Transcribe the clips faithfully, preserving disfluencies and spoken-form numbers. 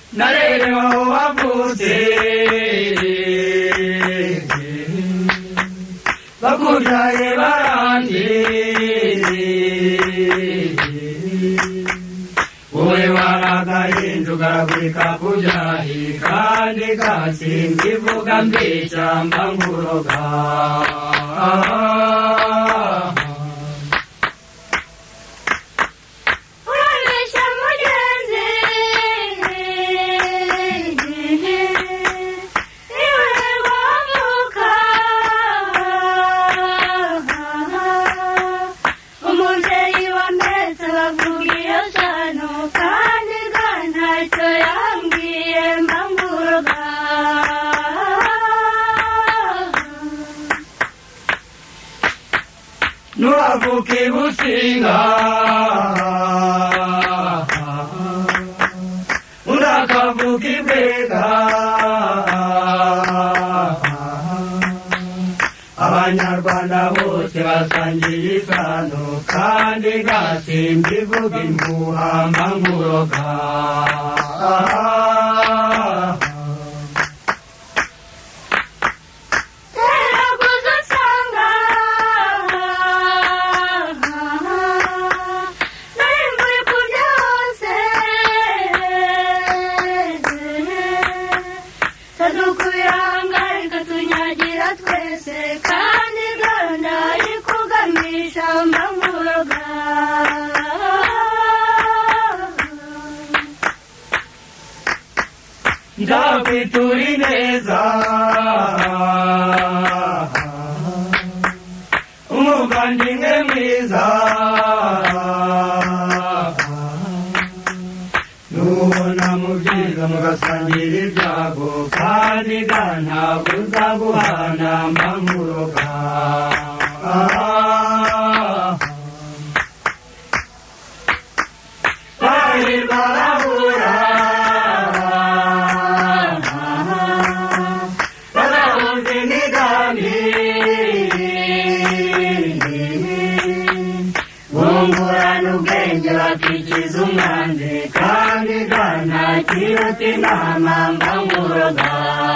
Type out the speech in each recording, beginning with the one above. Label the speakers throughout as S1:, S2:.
S1: narere wavutse bakujaye barandi wowe waragahinduka kwikakujahi kandi kasimbi vuga mbesha mbanguroga Nuavuki businga Unakavuki bega Abanyarwanda bose basangiye isano kandi gasimbi vuga impuha mbanguroga Ndakituri neza umuvandimwe mwiza nubona mu byiza mugasangira ibyago kandi ntabwo uzaguhana mbanguroga Kizumande kandi gana kiroti nama mbanguroga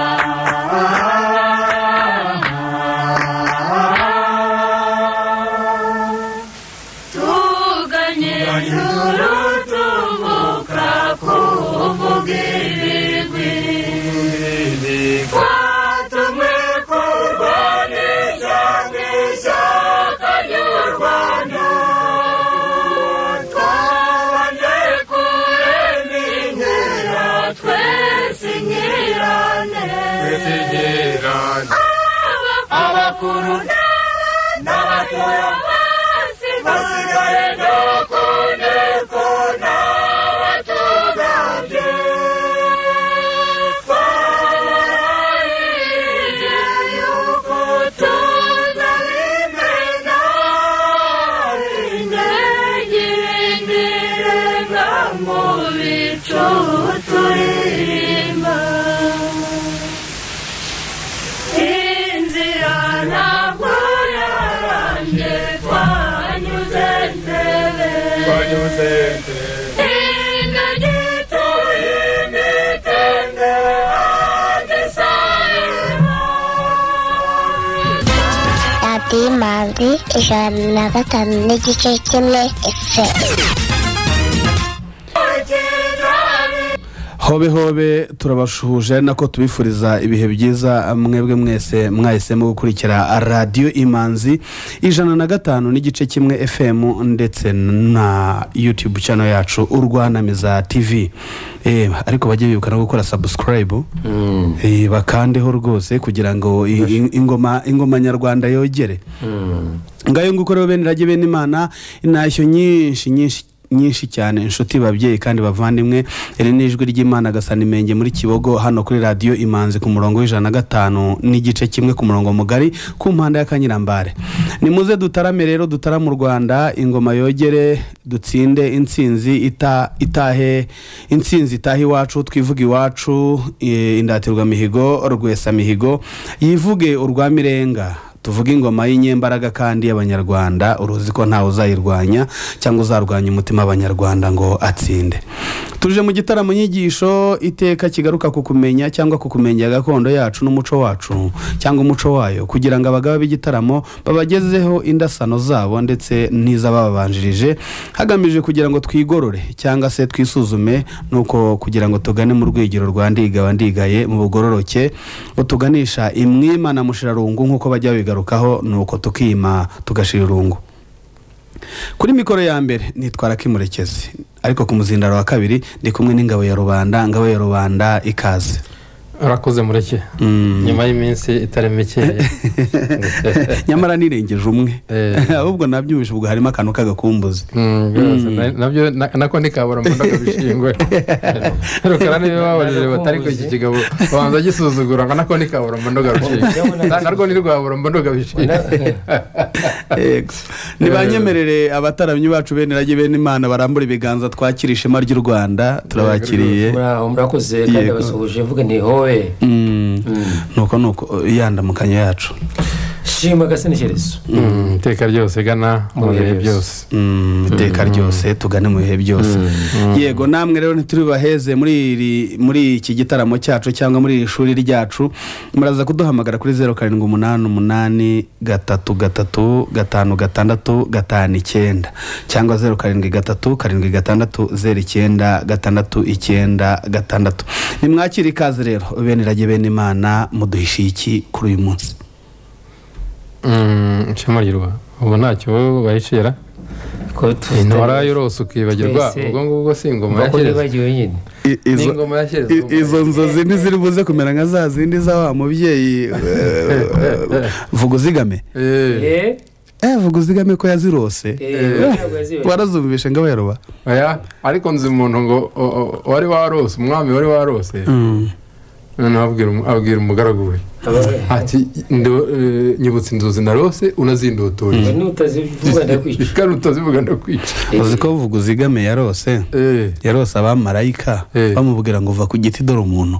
S1: tuganye turutubuka kuvugirigwi kwatumwe kurwanisha n'ishyaka ry'urwanda abakuru n'abatoya basigaye no kuneko n'abatugabye twarahiye yuko tuzabimena indegirindirenga mu bicu turimba
S2: Radio Imanzi ijana na gatanu n'igice kimwe F M.
S3: hobe hobe turabashuhuje nako tubifuriza ibihe byiza mwebwe mwese mwahisemo gukurikira Radio Imanzi ijana na gatanu n'igice kimwe F M ndetse na YouTube channel yacu Urwanamiza T V. Eh ariko bajye bibuka no gukora subscribe mm. eh bakandeho rwose kugira ngo ingoma ingoma nyarwanda yogere mm. ngayo ngukorero bene rage bene Imana intashyo nyinshi nyinshi nyinshi cyane inshuti babyeyi kandi bavandimwe iri nijwi ry'Imana Gasanimenge muri Kibogo hano kuri Radio Imanzi ku murongo w'ijana na gatanu n'igice kimwe ku murongo mugari ku mpanda ya Kanyirambare. Ni muze dutarame rero dutara mu Rwanda ingoma yogere dutsinde intsinzi ita itahe intsinzi itahi iwacu twivuga iwacu e, indatirwa mihigo rwesa mihigo yivuge urwamirenga tuvuga ingoma y'inyembaraga kandi y'abanyarwanda uruzi ko ntawe uzayirwanya cyangwa uzarwanya umutima w'abanyarwanda ngo atsinde. tuje mu gitaramo nyigisho iteka kigaruka ku kumenya cyangwa ku kumenya gakondo yacu n'umuco wacu cyangwa umuco wayo kugira ngo abagaba b'igitaramo babagezeho indasano zabo ndetse n'iz'ababanjirije hagamije kugira ngo twigorore cyangwa se twisuzume nuko kugira ngo tugane mu rwigiro rwa ndiga wandigaye mu bugororoke butuganisha imwima na mushirarungu nkuko bajya bigarukaho nuko tukima tugashira irungu. Kuri mikoro ya mbere nitwara Kimurekezi ariko ku muzindaro wa kabiri ndi kumwe n'ingabo ya rubanda ngabo ya rubanda ikaze.
S4: Urakoze Mureke nyuma y'iminsi itaremekeye
S3: nyamara nirengeje umwe ahubwo nabyumvishe ubwo harimo akantu kagakumbuzi
S4: nabyo nako nikabura mbondo gabishingwe rukara nibe babajije batari ko iki kigabo banza gisuzugura nako nikabura mbondo gabishingwe narwo ni rwabura mbondo gabishingwe.
S3: Nibanyemerere abataramyi bacu bene rage bene Imana barambura ibiganza twakira ishema ry'u Rwanda turabakiriye.
S5: Murakoze kandi basuhuje vuga ni ho
S3: nuko nuko yandamukanya yacu
S5: shima gasenekerezo
S4: iteka ryose gana mu bihe byose
S3: iteka ryose tugane mu bihe byose. Yego namwe rero ntituri baheze muri muri iki gitaramo cyacu cyangwa muri iri shuri ryacu muraza kuduhamagara kuri zeru karindwi umunani umunani gatatu gatatu gatanu gatandatu gatanu icyenda cyangwa zeru karindwi gatatu karindwi gatandatu zeru icyenda gatandatu icyenda gatandatu. Nimwakira ikaze rero bene rage bene Imana muduhishiye iki kuri uyu munsi?
S4: Mm, Shemarwa ubu ntacyo bayishira ko intwara yorose ukibagirwa ubwo ngubwo singoma yashyirwa
S3: ingoma yashyirwa izo nzozi ntiziri buze kumera nka za zindi za wa mubyeyi vuga uzigame eh eh vuga uzigame ko yazirose warazumvishe ngabo yaroba
S4: aya ariko nzi umuntu ngo wari warose umwami wari warose none abwira abwira umugaragu we ati nyibutse inzozi narose unazindotoye
S5: n'utazivuga ndakwica
S4: kandi utazivuga ndakwica.
S3: Uzi ko vuga uzigame yarose yarose abamarayika bamubwira ngo va ku giti dore umuntu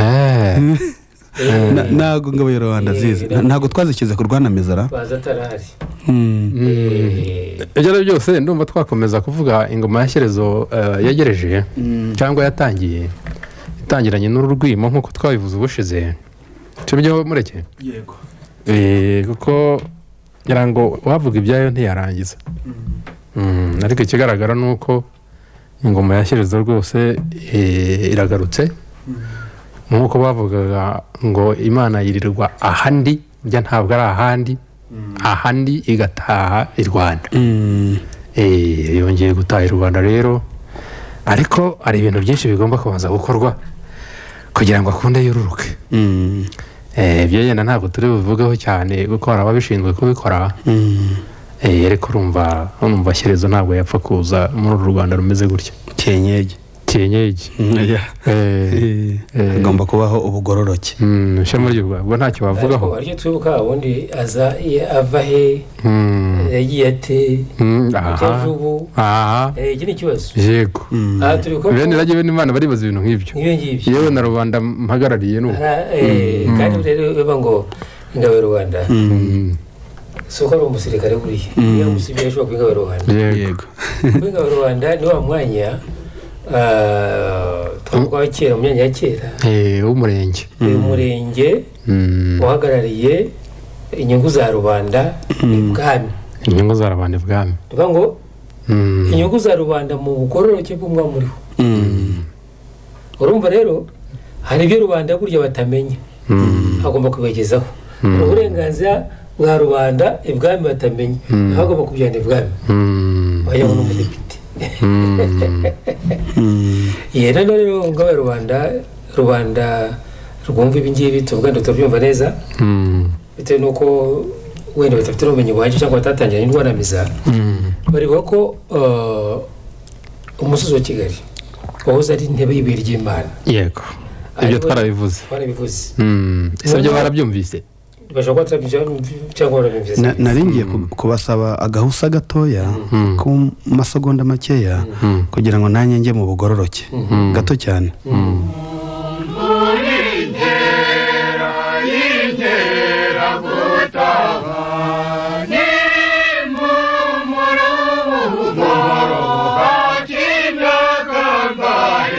S3: nago ngabo ya Rwanda zize ntago twazikize kurwana mizara
S5: bazatarari.
S4: Ejero byose ndumva twakomeza kuvuga ingoma yashyerezo yagereje cyangwa yatangiye itangiranye n'ururwimo nkuko twabivuze ubushize tubyo Mureke.
S3: Yego
S4: eh kuko yarango wavuga ibyayo ntiyarangiza mm ariko ikigaragara nuko ingoma yashyerezo rwose iragarutse nkuko bavugaga ngo Imana yirirwa ahandi bya ntabwo ari ahandi ahandi igataha i Rwanda. eh yongeye gutaha i Rwanda rero ariko ari ibintu byinshi bigomba kubanza gukorwa kugira ngo akunde yururuke. eh byo yenda ntabwo turi buvugaho cyane kuko arababishinzwe kubikora. eh ariko urumva urumva shyerezo ntabwo yapfa kuza muri Rwanda rumeze gutya
S3: cyenyege
S4: cyenyege
S3: eh agomba kubaho ubugororoke.
S4: mm shema ry'ubwo ubwo ntacyo bavugaho
S5: ariko twibuka ubundi aza ava he yagiye ate
S4: aha aha
S5: eh iki ni kibazo.
S4: Yego
S5: aha turi ko
S4: bene rage bene Imana baribaza ibintu nk'ibyo yewe na rubanda mpagarariye no
S5: eh kandi rero baba ngo ingabo ya Rwanda soko ari umusirikare buriye niyo musibye ashobora kwingabo ya Rwanda.
S3: Yego
S5: ingabo ya Rwanda ni wa mwanya twavuga kera mu myanya ya kera
S4: eh umurenge
S5: umurenge uhagarariye inyungu za rubanda ibwami
S4: inyungu za rubanda ibwami
S5: bivuga ngo inyungu za rubanda mu bugororoke bw'umwami uriho. Urumva rero hari ibyo rubanda burya batamenya agomba kubigezaho uburenganzira bwa rubanda ibwami batamenya agomba kubyana ibwami bayabona umudepite. Yera rero ngabo rubanda rubanda rwumva ibingibi tuvuga ndo tubyumva neza bitewe nuko wenda batafite ubumenyi buhagije cyangwa batatangira indwara miza bariho ko umusozi wa Kigali wahoze ari intebe y'ibiri ry'Imana.
S4: Yego ibyo twarabivuze
S5: twarabivuze
S4: mm ese byo barabyumvise
S5: bashobora kuba cyangwa barabyumvise.
S3: Naringiye kubasaba agahusa gatoya ku masegonda makeya kugira ngo nanjye njye mu bugororoke gato cyane.
S1: Bye.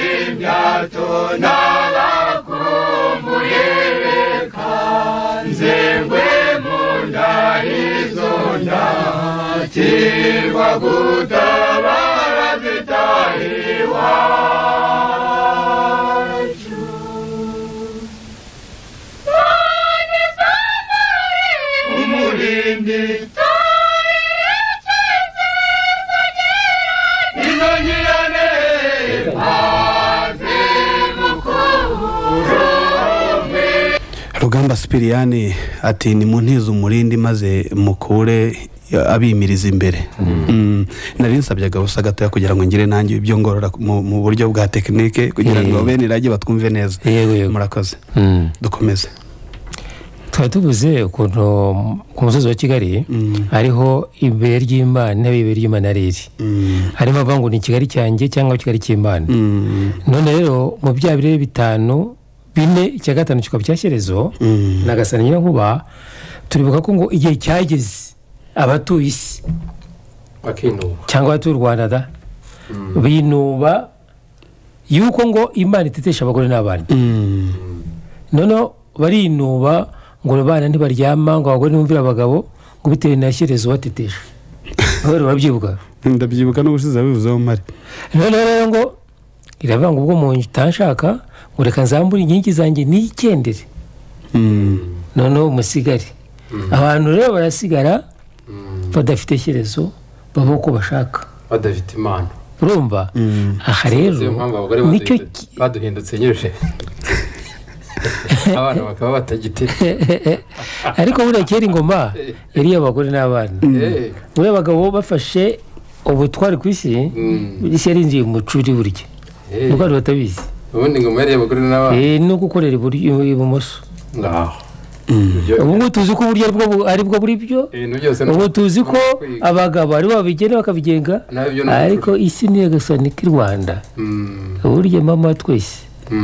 S1: gutabara zitaha iwacu umurindi inongirane maze mukurumbe.
S3: Rugamba Sipiriyani ati ni muntiza umurindi maze mukure abimiriza imbere. Mm. Nari nsabyaga gusa gatoya kugira ngo ngire nanjye ibyo ngorora mu mu buryo bwa tekinike kugira ngo bene irage batwumve neza.
S5: Yego yego.
S3: Murakoze. Dukomeze.
S5: Twari tuvuze ukuntu ku musozi wa Kigali hariho imbere ry'Imana n'ibere ry'Imana riri. Harimo avuga ngo ni Kigali cyanjye cyangwa Kigali cy'Imana. None rero mu bya birere bitanu bine icya gatanu kikaba cyashyerezo nagasana nyina nkuba turibuka ko ngo igihe cyageze abatuye isi
S4: bakinuba
S5: cyangwa abatuye u Rwanda da binuba yuko ngo Imana itetesha abagore n'abana. None barinuba ngo abana ntibaryama ngo abagore ntibumvira abagabo ngo bitewe na shyerezo batetesha. Aho babyibuka
S3: ndabyibuka n'ubushize bivuzeho mari.
S5: None rero ngo iravuga ngo ubwo mu ntanshaka ngo reka nzambure inkingi zanjye n'icyendere. None umusigari abantu rero barasigara badafite shyerezo baba uko bashaka
S4: badafite Imana.
S5: Urumva aha rero nicyo
S4: baduhindutse nyirije abana bakaba batagitira.
S5: Ariko buriya kera ingoma yari abagore n'abana. Buriya abagabo bafashe ubutwari ku isi isi yarinjiye mu mucuri burya nuko abantu batabizi.
S4: Ubundi ingoma yari abagore n'abana
S5: eh no gukorera ibumoso
S4: ngaho.
S5: Ubu tuzi ko burya ari bwo buri byo. Ubu tuzi ko abagabo ari babigena bakabigenga ariko isi ni agasani k'i Rwanda. Burya mama twese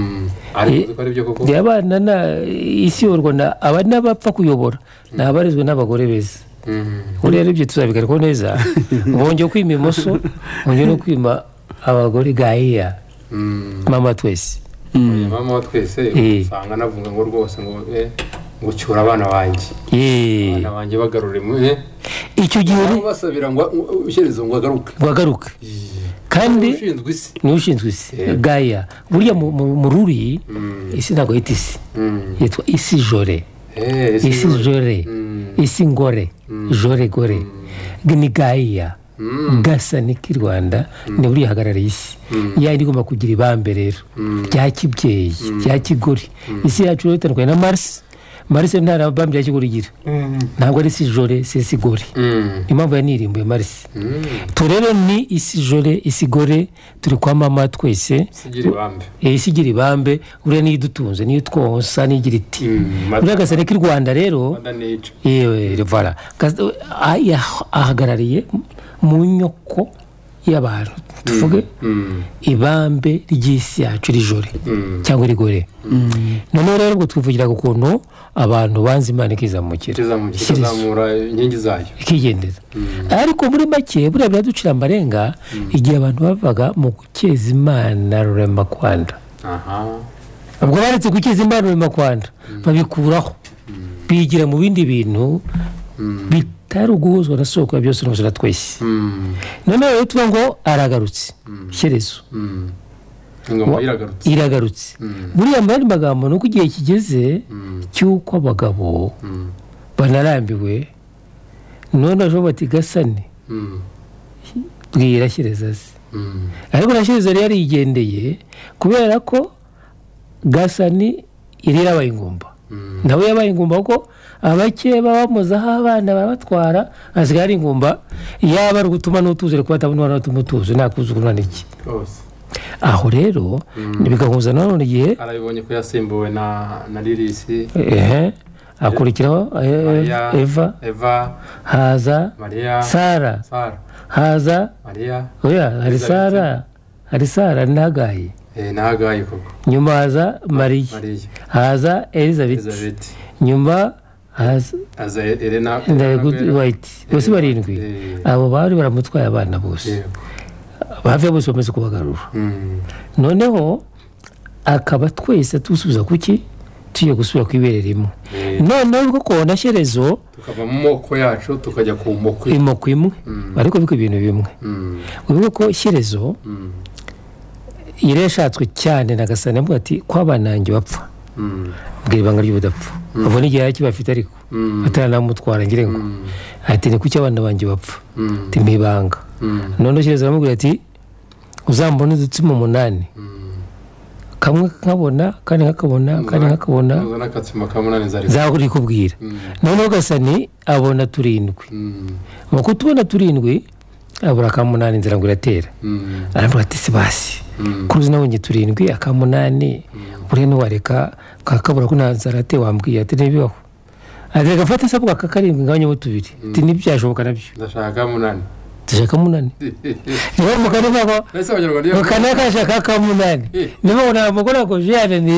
S5: abana na isi y'u Rwanda abana bapfa kuyobora nabarizwe n'abagore beza. Uri rero ibyo tuzabigarukaho neza. Bongeye kwima imoso bongeye no kwima abagore gaiya mama twese.
S4: Mama twese usanga navuga ngo rwose ngo ngo cyura abana banjye. Abana banjye bagarure mu
S5: icyo gihe
S4: basabira ngo ushyerezo ngo agaruke
S5: wagaruke kandi ni ushinzwe isi gaya burya mu ruri isi ntabwo yita isi yitwa isi jore. Isi jore isi ngore jore gore ni gaya gasa ni k'i Rwanda ni buriya hagarariye isi yari igomba kugira ibambe rero rya kibyeyi rya kigori. Isi yacu rero itandukanye na Mars. Mars ntara bambi yakigori gira ntabwo ari isi jore si isi gore. Impamvu yanirimbuye Mars turero ni isi jore isi gore turi kwa mama twese
S4: sigira ibambe
S5: isi gira ibambe uriya ni dutunze ni twonsa ni gira iti uriya gasane k'i Rwanda rero yewe voilà ahagarariye mu nyoko y'abantu tuvuge ibambe ry'isi yacu rijore cyangwa rigore. None rero ngo twivugira ukuntu abantu banze Imana ikizamukira
S4: ikizamura inkingi zayo
S5: ikigendera. Ariko muri make buriya biraducira amarenga igihe abantu bavaga mu gukeza Imana Rurema Kwanda. Ubwo baretse gukeza Imana Rurema Kwanda babikuraho bigira mu bindi bintu bitari uguhuzwa na soko ya byose n'ubuzima twese. None rero tuvuga ngo aragarutse shyerezo
S4: ingoma iragarutse
S5: iragarutse. Buriya mbari magambo nuko igihe kigeze cyuko abagabo banarambiwe none aje bati gasane bwira shyerezo ze. Ariko na shyerezo yari yigendeye kubera ko gasani iri yabaye ingumba nawe yabaye ingumba ko abake babamuzaho abana babatwara asigaye ari ingumba yaba ari gutuma n'utuzere kuba atabona n'utumutuzo nakuzugurana n'iki. Aho rero bigahuza none igihe
S4: arabibonye ko yasimbuwe na na Lilisi
S5: ehe akurikiraho Eva
S4: Eva
S5: haza
S4: Maria
S5: Sara
S4: Sara
S5: haza
S4: Maria
S5: oya hari Sara hari Sara nagaye
S4: eh nagaye koko.
S5: Nyuma haza Maria haza Elizabeth nyuma haza
S4: haza Elena
S5: White bose barindwi abo bari baramutwaye abana bose bave bose bamaze kubagarura. Noneho akaba twese tusubiza kuki tugiye gusubira kwibereremo none ubwo ko na Shyerezo
S4: tukava mu moko yacu tukajya ku moko
S5: imoko imwe ariko biko ibintu bimwe ubwo ko Shyerezo ireshatswe cyane nagasana mvuga ati kwabanange bapfa bwira ibanga ry'ubudapfa abo ni gihe kibafite ariko ataranamutwara ngire ngo ati ni kuki abana banjye bapfa ati mibanga none Shyerezo aramubwira ati uzambona udutsima umunani kamwe nkabona kandi nkakabona kandi nkakabona
S4: n'akatsima kamunani zari
S5: zahuri kubwira none Gasani abona turindwi mu kutubona turindwi abura kamunani nzira ngo iratera aravuga ati sibasi kuruzi nabonye turindwi akamunani bure no wareka kakabura ko nazarate wambwiye ati nibibaho ati gafata sabuka kakarindwi nganye mu tubiri ati nibyashoboka nabyo
S4: ndashaka kamunani
S5: ndashaka munani niba mukane baba
S4: ese abanyarwanda
S5: mukane kashaka kamunani niba una mugora ko jyane ni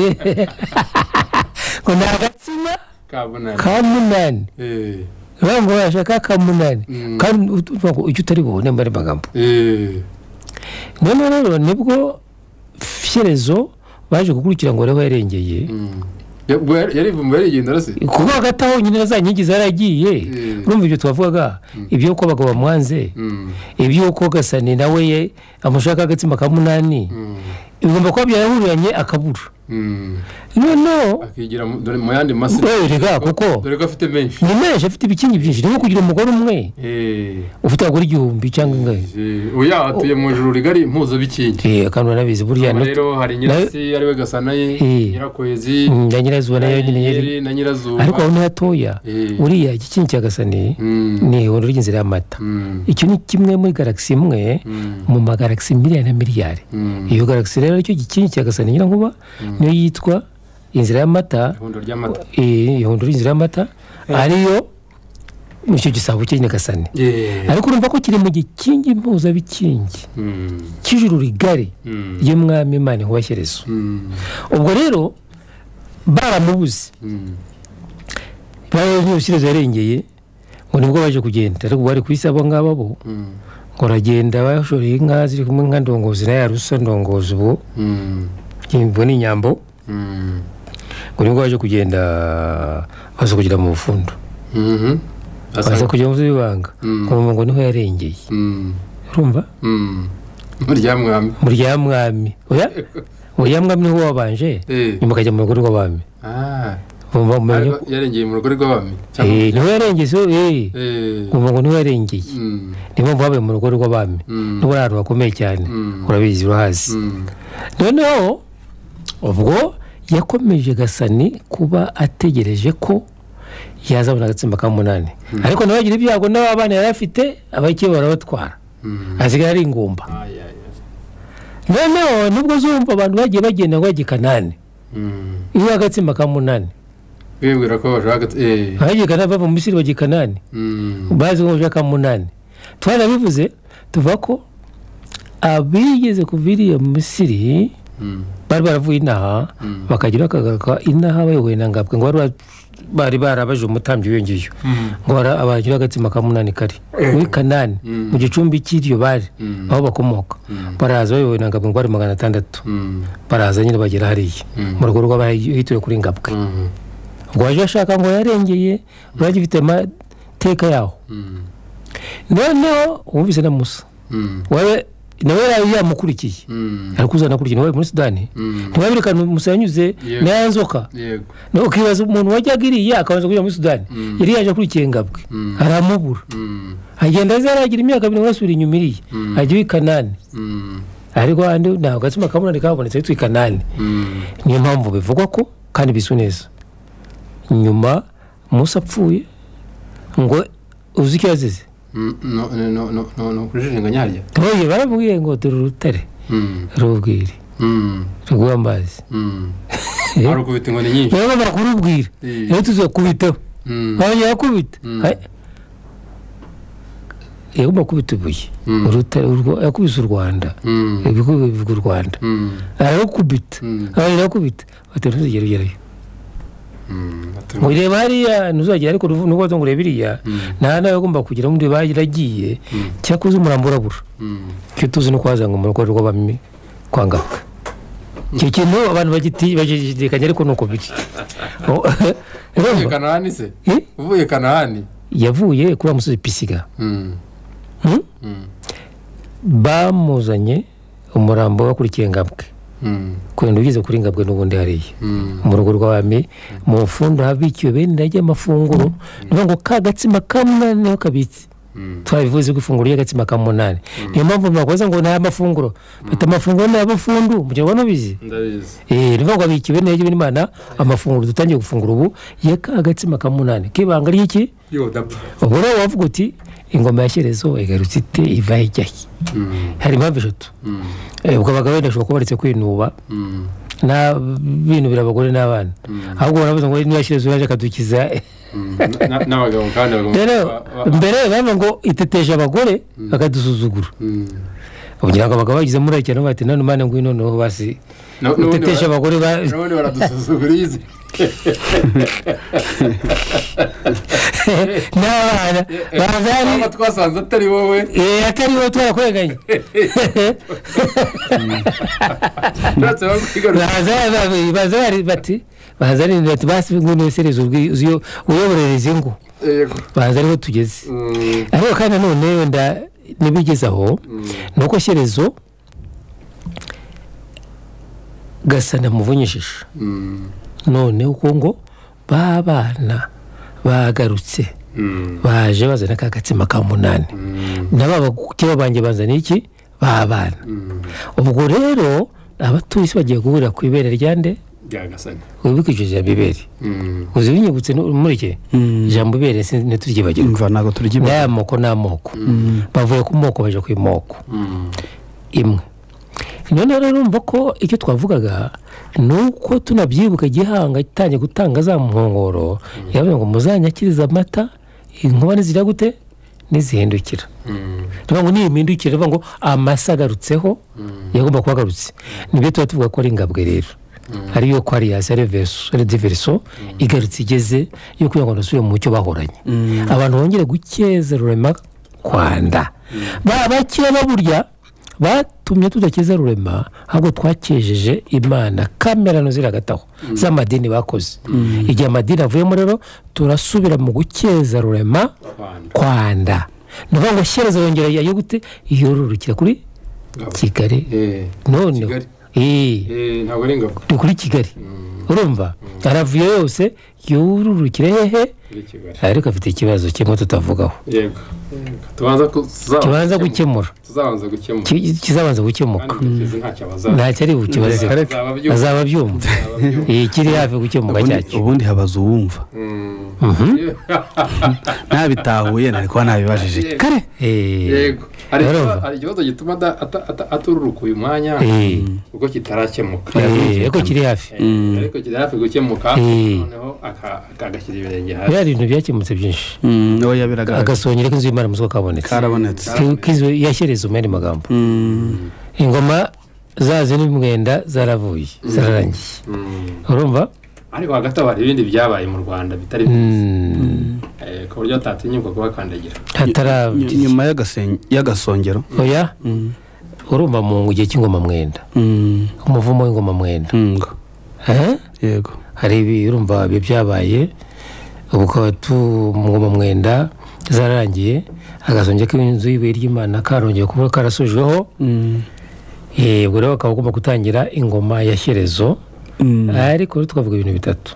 S5: ko ndagatsima
S4: kamunani
S5: kamunani
S4: eh
S5: rango yashaka kamunani kandi uko utari bone mbare magambo
S4: eh
S5: none rero nibwo Shyerezo baje gukurikira ngo reho yarengeye
S4: yari vumbere yigenda rase
S5: kuba gataho nyine zanyingiza yaragiye urumva ibyo twavugaga ibyo ko bagabo bamwanze ibyo ko Gasani nawe ye amushaka agatsima kamunani igomba kuba byarahuranye akabura no no
S4: akigira dore mu yandi masi
S5: rega kuko
S4: dore ko afite menshi
S5: ni menshi afite ibikingi byinshi rero kugira umugore umwe
S4: eh
S5: ufite abagore igihumbi cyangwa ingahe
S4: oya atuye mu ijuru rigari impuzo bikingi
S5: eh kandi nabizi burya
S4: rero hari nyirasi ari we Gasana ye nyirakwezi
S5: na nyirazuba nayo nyine
S4: na nyirazuba
S5: ariko aho ni hatoya uriya igikingi cya Gasani ni ihondo ry'inzira y'amata icyo ni kimwe muri galaxy imwe mu magalaxy miliyari na miliyari iyo galaxy rero cyo gikingi cya Gasani nyina nkuba niyo yitwa inzira y'amata
S4: ihondo ry'amata
S5: eh ihondo ry'inzira y'amata ariyo nicyo gisabo cy'ine Gasani ariko urumva ko kiri mu gikingi impuza bikingi kijuru rigari y'umwami Imana wa Shyerezo ubwo rero baramubuze bayo Shyerezo yarengeye ngo nibwo baje kugenda ariko bari kwisaba ngaba bo ngo ragenda bashoreye inka ziri kumwe nka ndongozi na yarusa ndongozi bo kimbo ni nyambo ngo nibwo baje kugenda bazo kugira mu bufundo
S4: mhm
S5: baza kujya mu bibanga ngo ngo niho yarengeye urumva
S4: muri yamwami
S5: muri yamwami oya oya mwami niho wabanje nyuma kajya mu rugo rw'abami
S4: ah
S5: bumva umenye
S4: yarengeye mu rugo rw'abami
S5: eh niho yarengeye so eh bumva ngo niho yarengeye niho babaye mu rugo rw'abami niho ari bakomeye cyane urabizi urahazi noneho ubwo yakomeje Gasani kuba ategereje ko yazabona agatsimba kamunani ariko nabagira ibyago n'abana yari afite abake barabatwara aziga ari ingumba noneho nubwo zumva abantu bagiye bagenda ngo bajye Kanani iyo agatsimba kamunani
S4: bibwira ko bashaka eh
S5: bagiye Kanani bava mu Misiri bagiye Kanani bazi ngo bashaka kamunani twarabivuze tuva ko abigeze kuviriye mu Misiri bari baravuye inaha bakagira akagaruka inaha bayoboye nangabwe ngo bari barabaje umutambyi w'ingiyo ngo abagira agatsima kamunani kari muri Kanani mu gicumbi cy'iryo bari aho bakomoka baraza bayoboye nangabwe ngo bari magana atandatu baraza nyine bagera hariya mu rugo rw'abahitire kuri ngabwe ngo waje ashaka ngo yarengeye uragifite amateka yaho noneho wumvise na Musa wawe nawe yamukurikiye ariko uzana kurikira nawe muri Sudani ntibabirikana Musa yanyuze n'yanzoka no ukibaza umuntu wajyagiriye akabanza kujya muri Sudani yari yaje kurikiye ngabwe aramubura agenda azaragira imyaka ibiri wasubira inyuma iriye ajya i Kanani ariko andi ntabwo gatsima kamunani kabonetse yitwa Kanani niyo mpamvu bivugwa ko kandi bisu neza nyuma Musa apfuye ngo uziki yazize
S4: no no no no no kujenga nyarya
S5: toye baravuye ngo turutare rubwire rugwa amazi
S4: ari kubita ngo ni nyinshi
S5: baba bakurubwira rero tuzakubitaho banya yakubita yego makubita buye urutare yakubise u Rwanda ibigo bivuga u Rwanda arakubita arakubita bateruzigera gerayo muri bariya nuzagera ariko nuko ngo rebiriya nta nawe agomba kugira muri bagiragiye cyakoze umurambo urabura cyo tuzi no kwazanga mu rugo rw'abami kwangaka icyo kintu abantu bagiti bagishidikanya ariko nuko biri
S4: uvuye Kanahani se uvuye Kanahani
S5: yavuye kuri musozi Pisiga bamuzanye umurambo wakurikiye Ngabwe kwenda ugize kuri Ngabwe n'ubundi hariye mu rugo rw'abami mu mfundo habikiwe bene ndajya amafunguro ngo kagatsima kamwe niho kabitse twabivuze ko ifunguro y'agatsima ka munani niyo mpamvu mwakoza ngo nta mafunguro bata amafunguro n'abafundu mujye bona bizi
S4: ndabizi
S5: eh nivuga ngo abikiwe nege b'Imana amafunguro dutangiye gufungura ubu y'agatsima ka munani kibanga ry'iki
S4: yo dapfa
S5: ubwo rero wavuga uti ingoma ya Shyerezo igarutse ite iva ijyaye hari impamvu eshatu ubwo abagabo ndashobora kuba baretse kwinuba na bintu birabagore n'abana ahubwo baravuze ngo niba Shyerezo yaje akadukiza
S4: n'abagabo kandi
S5: mbere bava ngo iteteje abagore bakadusuzugura ubugira ngo abagabo bagize muri cyane bati none mane ngwino no basi iteteje abagore
S4: none baradusuzugura izi
S5: n'abana bazari
S4: aba twasanze atari wowe
S5: eh atari wowe twarakweganye
S4: natse bakwigaruka
S5: bazari bazari bati bazari bati basi ngwino Shyerezo uziyo uyoborereze ngo
S4: yego
S5: bazari ho tugeze ariko kandi none wenda nibigezaho nuko Shyerezo gasana muvunyishisha none uko ngo babana bagarutse baje bazana kagatsima ka munani nababa kiba banje bazana iki babana ubwo rero abatuye bagiye guhurira ku ibere ryande
S4: byagasana
S5: ubikije bibere uzi binyibutse muri ke jambo bibere neturye bagira
S3: mva nago turye
S5: n'amoko n'amoko bavuye ku moko baje ku imoko imwe none rero urumva ko icyo twavugaga nuko tunabyibuka Gihanga gitangiye gutanga za muhongoro yavuze ngo muzanyakiriza amata inkuba nizira gute nizihindukira tuvuga ngo niyimindukira tuvuga ngo amasagarutseho yagomba kubagarutse nibyo tuba tuvuga ko ari Ngabwe rero ariyo ko ari ya reverso ari diverso igarutse igeze yo kugira ngo nasuye mu cyo bahoranye abantu bongere gukeza Rurema Kwanda babakira baburya batumye tudakeza Rurema ahubwo twakejeje Imana kamera no ziragataho z'amadini bakoze igihe amadini avuyemo rero turasubira mu gukeza Rurema Kwanda nuvuga ngo Shyerezo yongera yayo gute yorurukira kuri Kigali none
S4: eh ntabwo ari Ngabwe
S5: kuri Kigali urumva aravuye yose yorurukire hehe ariko afite ikibazo kimwe tutavugaho
S4: yego tubanza
S5: kibanza gukemura
S4: tuzabanza gukemura
S5: kizabanza gukemuka nta cyari bukibaze azaba byumva eh kiri hafi gukemuka cyacyo
S3: ubundi habaza uwumva nabitahuye nariko nabibajije kare
S4: yego hari ikibazo gituma atururuka uyu mwanya ubwo kitarakemuka
S5: yego kiri hafi
S4: ariko kiri hafi gukemuka noneho akagashyira ibirenge hafi
S5: bya bintu byakemutse byinshi
S3: oya biragaragara
S5: agasongera k'inzu y'Imana muzo kabonetse
S3: karabonetse
S5: k'inzu ya Shyerezo mu magambo ingoma zaze n'imwenda zaravuye zararangiye urumva
S4: ariko hagati hari ibindi byabaye mu Rwanda bitari eh ko buryo atatinyuka kubakandagira
S5: hatara
S3: nyuma y'agasongero
S5: oya urumva mu gihe cy'ingoma mwenda umuvumo w'ingoma mwenda eh
S3: yego
S5: hari ibi urumva byabaye ubwo tu ngoma mwenda zararangiye agasonge k'inzu y'Ibuye ry'Imana karongeye kuba karasujweho eh ubwo rero bakagomba gutangira ingoma ya Shyerezo ariko twavuga ibintu bitatu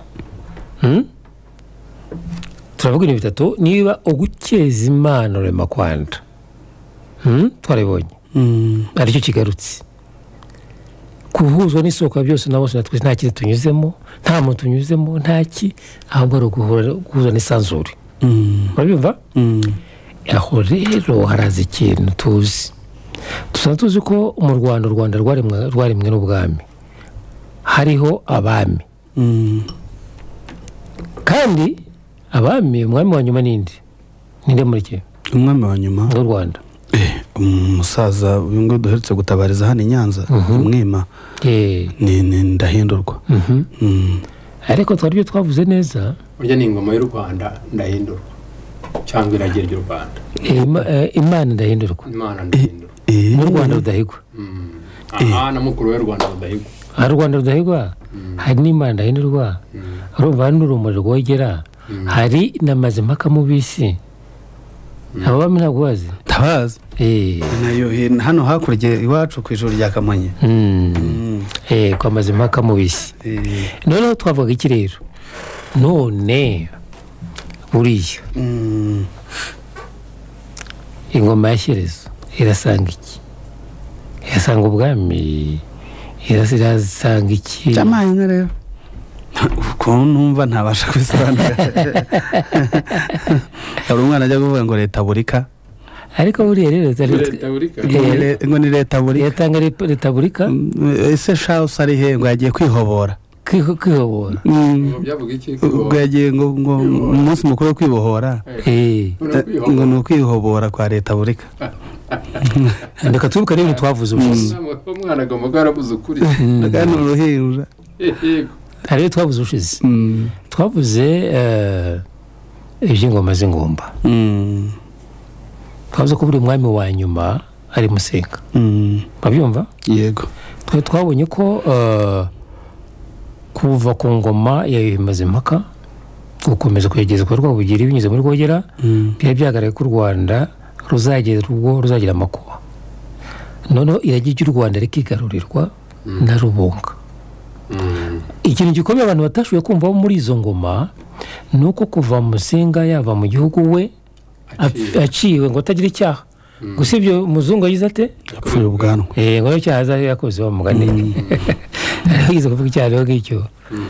S5: turavuga ibintu bitatu niba ugukeza Imana Rurema Kwanda twaribonye aricyo kigarutse kuhuzwa n'isoko byose na bose natwe nta kintu tunyuzemo nta muntu tunyuzemo ntaki ahubwo ari guhuzwa n'isanzure urabimva aho rero haraza ikintu tuzi tusanzwe tuzi ko mu Rwanda u Rwanda rwarimwe rwarimwe n'ubwami hariho abami kandi abami umwami wa nyuma ninde ninde muri cye
S3: umwami wa nyuma
S5: mu Rwanda
S3: umusaza ngo duherutse gutabariza hano i Nyanza umwima ni Ndahindurwa
S5: ariko twari byo twavuze neza
S4: burya ni ingoma y'u Rwanda Ndahindurwa cyangwa iragera ry'u Rwanda
S5: Imana Ndahindurwa
S4: Imana Ndahindurwa
S5: mu Rwanda Rudahigwa
S4: aha na mukuru w'u Rwanda Rudahigwa
S5: hari u Rwanda rudahigwa hari n'Imana ndahindurwa urumva hari n'urumuri rwogera hari na Mazimpaka mubisi abo bami ntabwo bazi
S3: tabazi
S5: eh
S3: nayo hano hakurya iwacu ku ijoro rya Kamonyi
S5: eh kwa Mazimpaka mubisi none twavuga iki rero none buriya ingoma ya Shyerezo irasanga iki irasanga ubwami irasanga iki
S3: cyamanye rero ukuntu numva ntabasha kwisobanura hari umwana ajya kuvuga ngo leta burika
S5: ariko buriya rero
S4: leta burika
S3: ngo ni leta burika
S5: yatanga leta burika
S3: ese Charles ari he ngo yagiye kwihobora
S5: kwihobora
S4: byavuga iki
S3: ngo yagiye ngo ngo umunsi mukuru wo kwibohora
S5: eh
S3: ngo ni ukwihobora kwa leta burika
S5: ndeka turuka rero twavuze ubushize
S4: umwana agomba kwarabuze ukuri
S3: kandi uruhinja
S5: hari twavuze ubushize twavuze iby'ingoma z'ingumba twavuze ko buri mwami wa nyuma ari Musinga babyumva
S3: yego
S5: twe twabonye ko kuva ku ngoma ya Mazimpaka gukomeza kuyegeza kwa Rwabugiri binyuze muri Rwogera byari byagaragaye ko u Rwanda ruzagera ubwo ruzagira amakuba none iragiye cy'u Rwanda rikigarurirwa na Rubunga ikintu gikomeye abantu batashuye kumva muri izo ngoma nuko kuva Musinga yava mu gihugu we aciwe ngo atagira icyaha gusa ibyo muzungu yize ate
S3: apfuye ubwanwa
S5: eh ngo cyaza yakoze bamugane yize kuvuga icyaha rero gicyo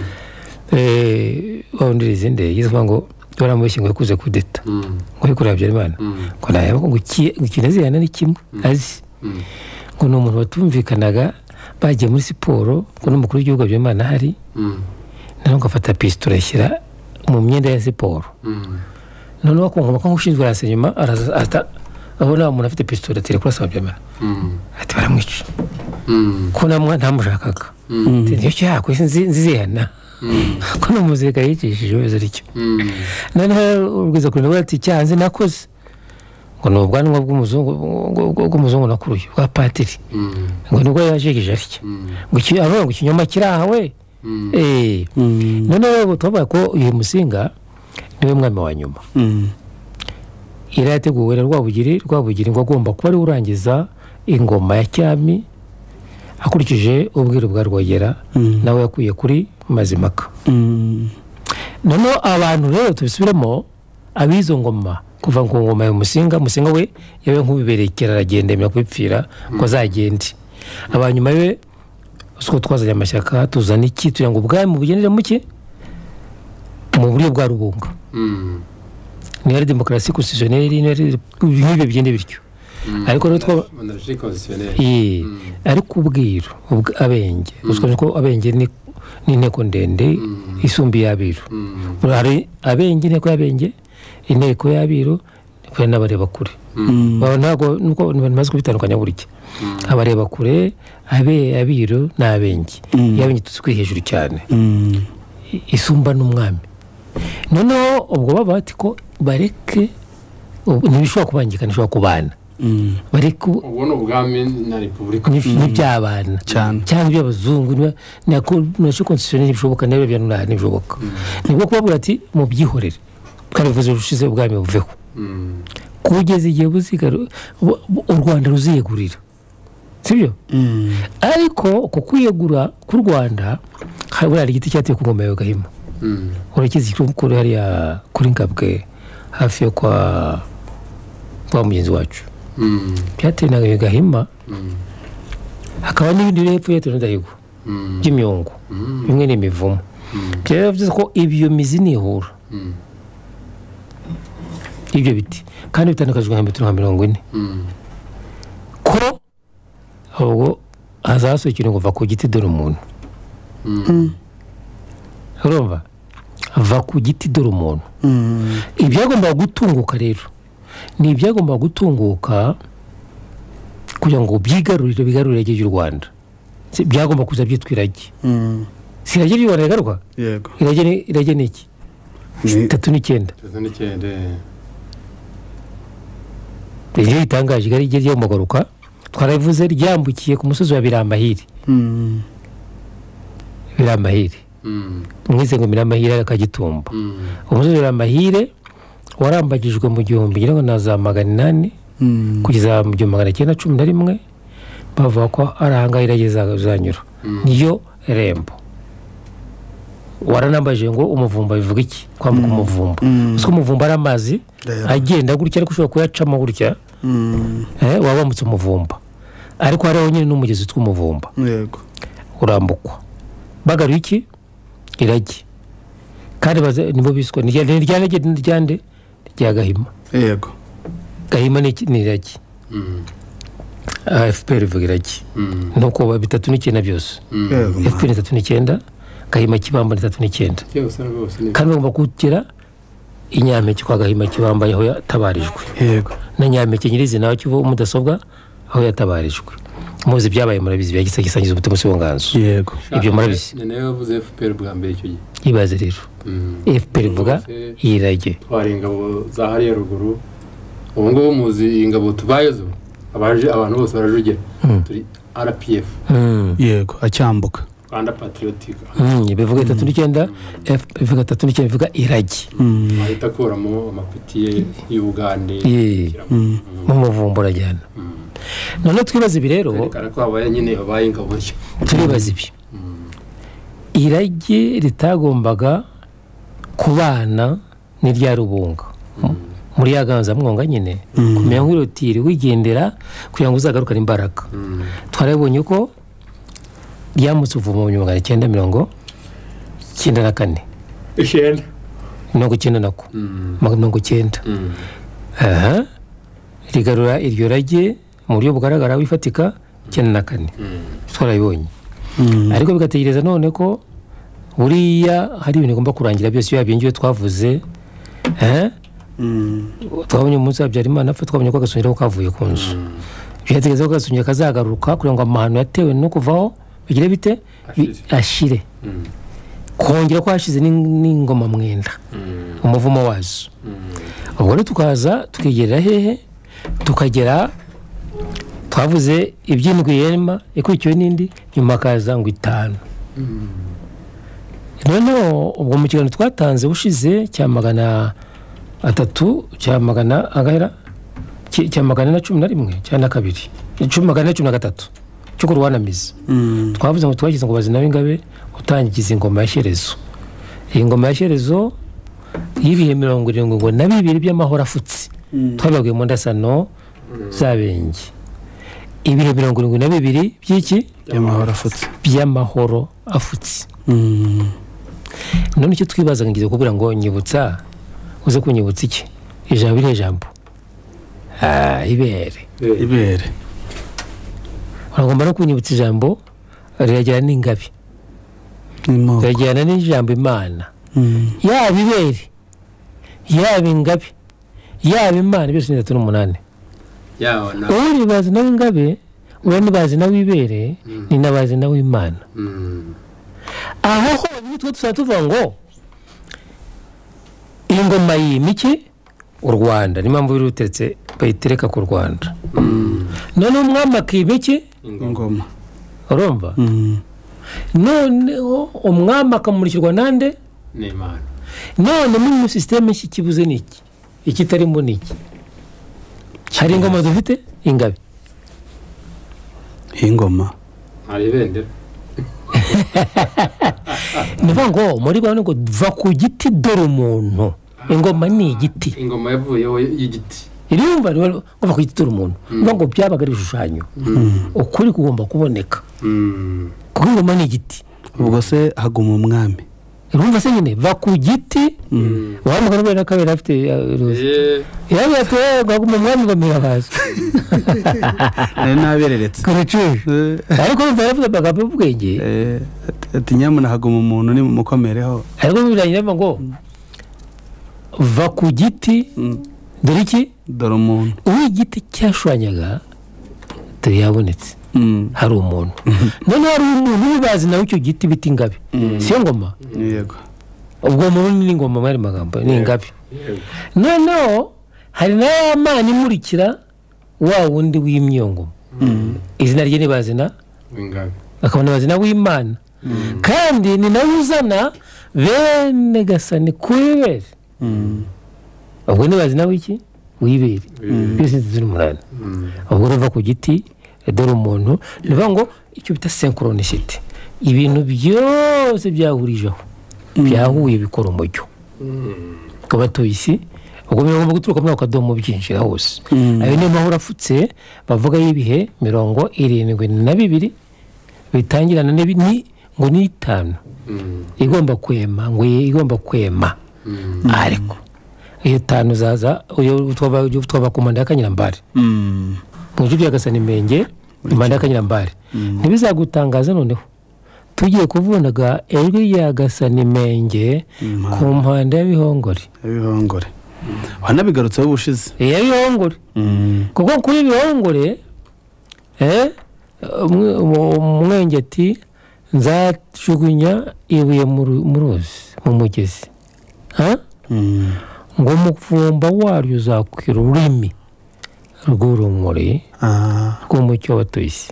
S5: eh wondiri zinde yize ngo baramushye ngo yakuze kudeta ngo yikorera Habyarimana ko naye ngo gukina ziyana ni kimwe azi ngo no umuntu batumvikanaga bagiye muri siporo ngo n'umukuru w'igihugu Habyarimana hari nano ngafata pistolet ashyira mu myenda ya siporo none wakongoma ko ushinzwe arasenyuma arata abona umuntu afite pistolet atire kuri Habyarimana ati baramwica ko namwe ntamushakaga ndiyo cyako nzizihana ko no muzika yicishije wese aricyo none urwiza kuri nawe ati cyanze nakoze ngo no bwanwa bw'umuzungu bw'umuzungu nakuruye bwa patiri ngo nubwo yashigije atya ngo abo ngo ikinyoma kirahawe eh none rero twabaye ko uyu Musinga niwe mwami wa nyuma irateguwe na Rwabugiri Rwabugiri ngo agomba kuba ari urangiza ingoma ya cyami akurikije ubwiru bwa Rwogera nawe yakuye kuri Mazimpaka none abantu rero tubisubiremo abizo ngoma kuva ngo ngoma ya Musinga Musinga we yawe nk'ubiberekera aragenda emya kwipfira ko zagende abanyuma be usko twazanye amashyaka tuzana iki tuya ngo ubwami bugendere muke mu buryo bwa Rubunga ni ari demokarasi constitutionnelle ni ari ibihe bigende bityo ariko rero twa
S4: monarchie constitutionnelle
S5: eh ariko ubwiru abenge usko ko abenge ni ni nteko ndende isumbi yabiru hari abenge nteko yabenge inteko yabiru kwe n'abareba kure baba ntago nuko nimaze kubitandukanya burike abareba kure abe abiru n'abenge yabenge tuzikwi hejuru cyane isumba n'umwami none ubwo baba bati ko bareke nibishobora kubangika nishobora kubana bareke
S4: ubwo no ubwami na repubulika
S5: n'ibyabana cyangwa iby'abazungu nako nasho constitution bishoboka nayo bya nuna nibishoboka nibwo kubabura ati mu byihorere karivuze rushize ubwami buveho kugeza igihe buzigara u Rwanda ruziyegurira sibyo ariko ko kwiyegura ku Rwanda habura igiti cyateye ku ngoma ya Gahima urakizi kuri hariya kuri Ngabwe hafi yo kwa kwa mugenzi wacu byateye na Gahima hakaba n'ibindi hepfo yetu ndahigo by'imyongo bimwe n'imivumo byavuze ko ibyo mizi nihura ibyo biti kandi bitandukajwe nka metero mirongo ine ko ahubwo hazasukira ngo va ku giti dore umuntu urumva va ku giti dore umuntu ibyagomba gutunguka rero ni ibyagomba gutunguka kugira ngo byigarurire bigarurire igihe cy'u Rwanda byagomba kuza byitwirage sirage y'u Rwanda igaruka
S3: yego
S5: irage irage niki tatu n'icyenda
S4: tatu n'icyenda
S5: Iyo itangaje gari giye ryo magaruka twaravuze ryambukiye ku musozi wa Biramahiri none rero ubwo baba bati ko ibyo mizi nihura ko kwiyegura ku Rwanda byagomba kuza byitwirage sirage y'u Rwanda igaruka irage irage niki tatu n'icyenda irage irage niki itangaje gari giye ryo magaruka twaravuze ryambukiye ku musozi wa Biramahiri Biramahire mwise ngo Biramahire akagitumba umusozi Biramahire warambagijwe mu gihumbi ngira ngo naza magana inani kugeza mu gihumbi magana cyenda cumi na rimwe bavuga ko aranga irageza zanyura niyo rembo waranambaje ngo umuvumba bivuga iki kwambuka umuvumba usko umuvumba ari amazi agenda gutya ariko ushobora kuyacamo gutya eh wabambutse umuvumba ariko hariho nyine n'umugezi tw'umuvumba
S3: yego
S5: urambukwa bagaruye iki iragi kandi baze nibo biswa ni ryane ryande rya Gahima
S3: yego
S5: Gahima ni iragi F P R ivuga iragi nuko ba bitatu n'icyenda byose F P R bitatu n'icyenda Gahima Kibamba bitatu n'icyenda kandi bagomba kugera Inyampeke kwa Gahima Kibamba aho yatabarijwe
S3: yego
S5: na Nyampeke nyirizina naho kivo umudasobwa aho yatabarijwe muzi byabaye murabizi bya gisa gisangiza ubutumwa songanzo
S3: yego
S4: ibyo murabizi nene yavuze F P R bwa mbere icyo gihe
S5: ibaze rero F P R ivuga yirage
S4: twari ingabo za hariya ruguru ubu ngubu muzi ingabo tubayezo abaje abantu bose barajugera turi R P F
S3: yego acyambuka
S4: Rwanda Patriotic
S5: bivuga itatu n'icyenda F bivuga itatu n'icyenda bivuga iragi
S4: ahita akuramo amapeti y'Ubugande
S5: mu muvumbura cyane none twibaza ibi rero
S4: ko abaye nyine babaye ingabo nshya
S5: turibaza ibi iragi ritagombaga kubana n'irya Rubunga muri yaganza mwonga nyine kumenya ngo irotiri wigendera kugira ngo uzagarukane imbaraga twarabonye ko ryamutse uvumo mu magana cyenda mirongo cyenda na kane
S4: icyenda
S5: mirongo cyenda nako mirongo cyenda aha rigarura iryo rage mu buryo bugaragara wifatika cyenda na kane twarabonye ariko bigategereza none ko buriya hari ibintu igomba kurangira byose yabingiye twavuze eh twabonye umunsi Habyarimana apfa twabonye ko agasongera ko kavuye ku nzu byategeza ko agasongera kazagaruka kugira ngo amahano yatewe no kuvaho bigire bite ashire kongera ko hashize n'ingoma mwenda umuvumo wazo ubwo rero tukaza tukigerera hehe tukagera twavuze ibyindwi yema ikurikiwe n'indi nyuma kaza ngo itanu none ubwo mu kiganiro twatanze ushize cya magana atatu cya magana agahera cya magana na cumi na rimwe cya na kabiri cumi magana na cumi na gatatu cyo kurwanamiza twavuze ngo twagize ngo bazina w'ingabe utangiza ingoma ya Shyerezo iyi ngoma ya Shyerezo y'ibihe mirongo irindwi ngo na bibiri by'amahoro afutse twababwiye mu ndasano zabenge ibihe mirongo irindwi na bibiri by'iki
S3: by'amahoro afutse
S5: by'amahoro afutse none icyo twibaza ngize kugira ngo nyibutsa uze kunyibutsa iki ijambo ire jambo ah ibere
S3: ibere
S5: uragomba no kunyibutsa ijambo rirajyana n'ingabi rirajyana n'ijambo Imana yaba ibere yaba ingabi yaba Imana byose ni itatu n'umunani
S4: yawa na
S5: uri bazi nawe ingabe uri bazi nawe ibere ni nabazi nawe Imana aho ho nitwe tusatuva ngo ingoma y'imiki u Rwanda ni mpamvu biruteretse bayitereka ku Rwanda none umwami akimiki
S3: ingoma
S5: urumva none umwami akamurikirwa nande
S4: n'Imana
S5: none mu systeme kikibuze niki ikitarimo niki hari ingoma dufite ingabe
S3: ingoma
S4: hari bendera
S5: nivuga ngo muri Rwanda ngo va ku giti dore umuntu ingoma ni igiti
S4: ingoma yavuyeho y'igiti
S5: irumva ngo ku giti dore umuntu nivuga ngo byabaga ari ibishushanyo ukuri kugomba kuboneka kuko ingoma ni igiti
S3: ubwo se haguma umwami
S5: urumva se nyine va ku giti wamugana bene kabera afite yawe yatwe haguma umwami ngo mirabaza
S3: ari nabereretse
S5: karacu ariko umva yavuga bagabe ubwenge
S3: ati nyamuna haguma umuntu ni mukomereho
S5: ariko biranye ngo va ku giti dore iki
S3: dore umuntu
S5: uw'igiti cyashwanyaga dore yabonetse hari umuntu none hari umuntu ubazi nawe icyo giti biti ingabe siyo ngoma
S3: yego
S5: ubwo umuntu ni ingoma mwari magambo ni ingabe noneho hari na Imana imurikira wa wundi w'imyongo izina rye ni bazina
S4: w'ingabe
S5: akabona bazina w'Imana kandi ni nawe uzana bene gasani kwibere ubwo nibazi nawe iki wibere byose ziri umunani ubwo urava ku giti dore umuntu nivuga ngo icyo bita synchronicity ibintu byose byahurijeho byahuye bikora umujyo kabatuye isi ubwo bigomba guturuka muri akadomo byinjira hose ayo niyo mahoro afutse bavuga y'ibihe mirongo irindwi na bibiri bitangirana ni ngo ni itanu igomba kwema ngo igomba kwema ariko iyo tanu zaza uyo twaba kumanda y'akanyirambare mu gihe gasani menge imanda y'akanyirambare ntibizagutangaza noneho tugiye kuvunaga ejwi ya gasani menge ku mpanda y'ibihongore
S3: ibihongore wanabigarutseho ubushize
S5: iya bihongore kuko kuri ibihongore eh umwengeti nzajugunya ibuye mu ruzi mu mugezi ha ngo umuvumba waryo uzakwira ururimi rw'urumuri rw'umucyo w'abatuye isi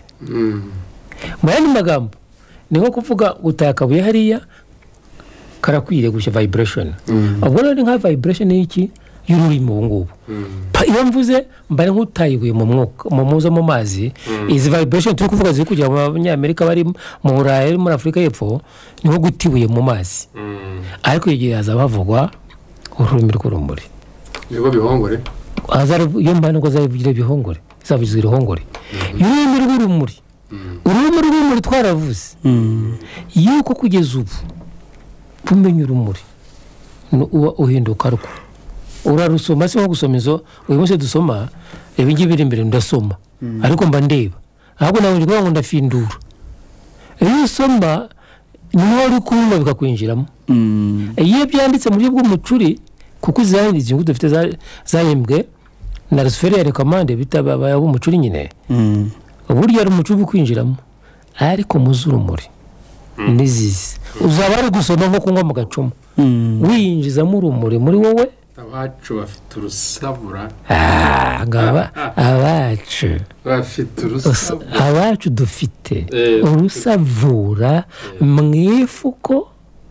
S5: mu yandi magambo ni nko kuvuga gutaya akabuye hariya karakwiriye gushya vibration ubwo rero ni nka vibration y'iki y'ururimi ubu ngubu iyo mvuze mbare nk'utayibuye mu mwuka mu muza mu mazi izi vibration turi kuvuga ziri kujya mu banyamerika bari mu Burayi muri Afurika y'Epfo ni nko gutibuye mu mazi ariko igihe haza bavugwa ururimi rw'urumuri
S4: nibo bihongore
S5: azara iyo mbane ngo zavugira bihongore zavugira irihongore ururimi rw'urumuri ururimi rw'urumuri twaravuze yuko kugeza ubu kumenya urumuri uba uhinduka ariko urarusoma se nko gusoma izo uyu munsi dusoma ibi ngibi biri imbere ndasoma ariko mba ndeba ahubwo nawe ngo ndafindura iyo usoma niho uri kumva bikakwinjiramo iyo byanditse muri bw'umucuri kuko izahindi zingu dufite zahembwe na Rusferere Commande bitabaye umucuri nyine uburyo ari umucuri kwinjiramo ariko muzurumuri nizizi uzaba ari gusoma nko kunywa mu gacumu winjizamo urumuri muri wowe
S4: abacu bafite urusavura
S5: ngaba abacu
S4: bafite urusavura
S5: abacu dufite urusavura mwifuko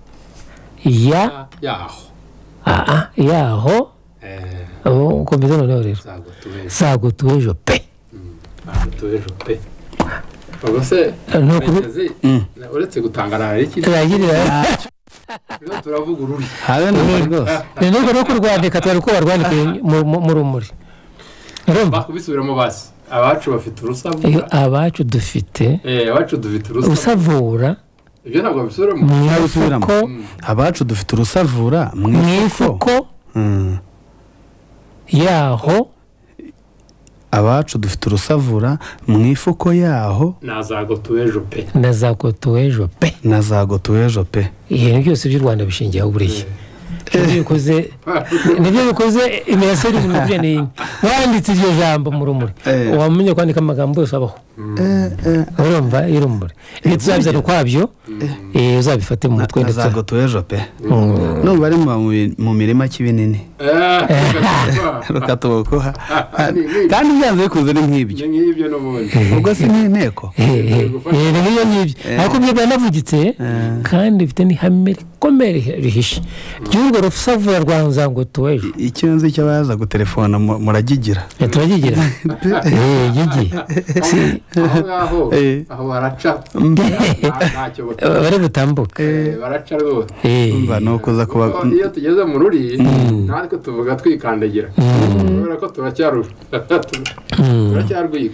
S5: ya
S4: yaho
S5: ah yaho
S4: eh
S5: abo komeza none rero sago tuwejo pe
S4: tuwejo pe bagose
S5: no kubi
S4: uretse gutangara iki
S5: turagirira
S4: rero turavuga ururi
S3: habe no rwose
S5: ni nuko no kurwandika twari ko barwandike mu rumuri
S4: urumva kubisubiramo basi abacu bafite urusavura
S5: abacu dufite
S4: eh abacu dufite
S5: urusavura
S4: ibyo ntabwo bisubiramo
S3: mwabisubiramo abacu dufite urusavura
S5: mwifuko yaho
S3: abacu dufite urusavura mwifuko yaho
S4: nazago tuwejo pe
S5: nazago tuwejo pe
S3: nazago tuwejo pe
S5: ibintu byose by'u Rwanda bishingiye aho buriye nibyo bikoze nibyo bikoze imirasire y'umubye ni wanditse iryo jambo mu rumuri wamenye kwandika amagambo yose abaho urumva irumuri iyo tuzabizana kwabyo eh uzabifate mu mutwe ndetse
S3: nazago tuwejo pe no bari mu mirima kibinini rukatoko kandi byanze bikuze ni nk'ibyo
S4: nk'ibyo no bundi
S3: ubwo si n'inteko
S5: eh niyo nk'ibyo ariko byo banavugitse kandi bifite ni hamere komere rihishe ry'urwo rusavura rwanza ngo tuwejo
S3: icyo nzi cyo baza gutelefona muragigira
S5: turagigira eh gigi
S4: aho aho baraca ntacyo
S5: bari butambuka
S4: baraca rwose
S3: umva no kuza kuba
S4: iyo tugeze mu ruri natwe tuvuga twikandagira kubera ko turacyarusha turacyarwika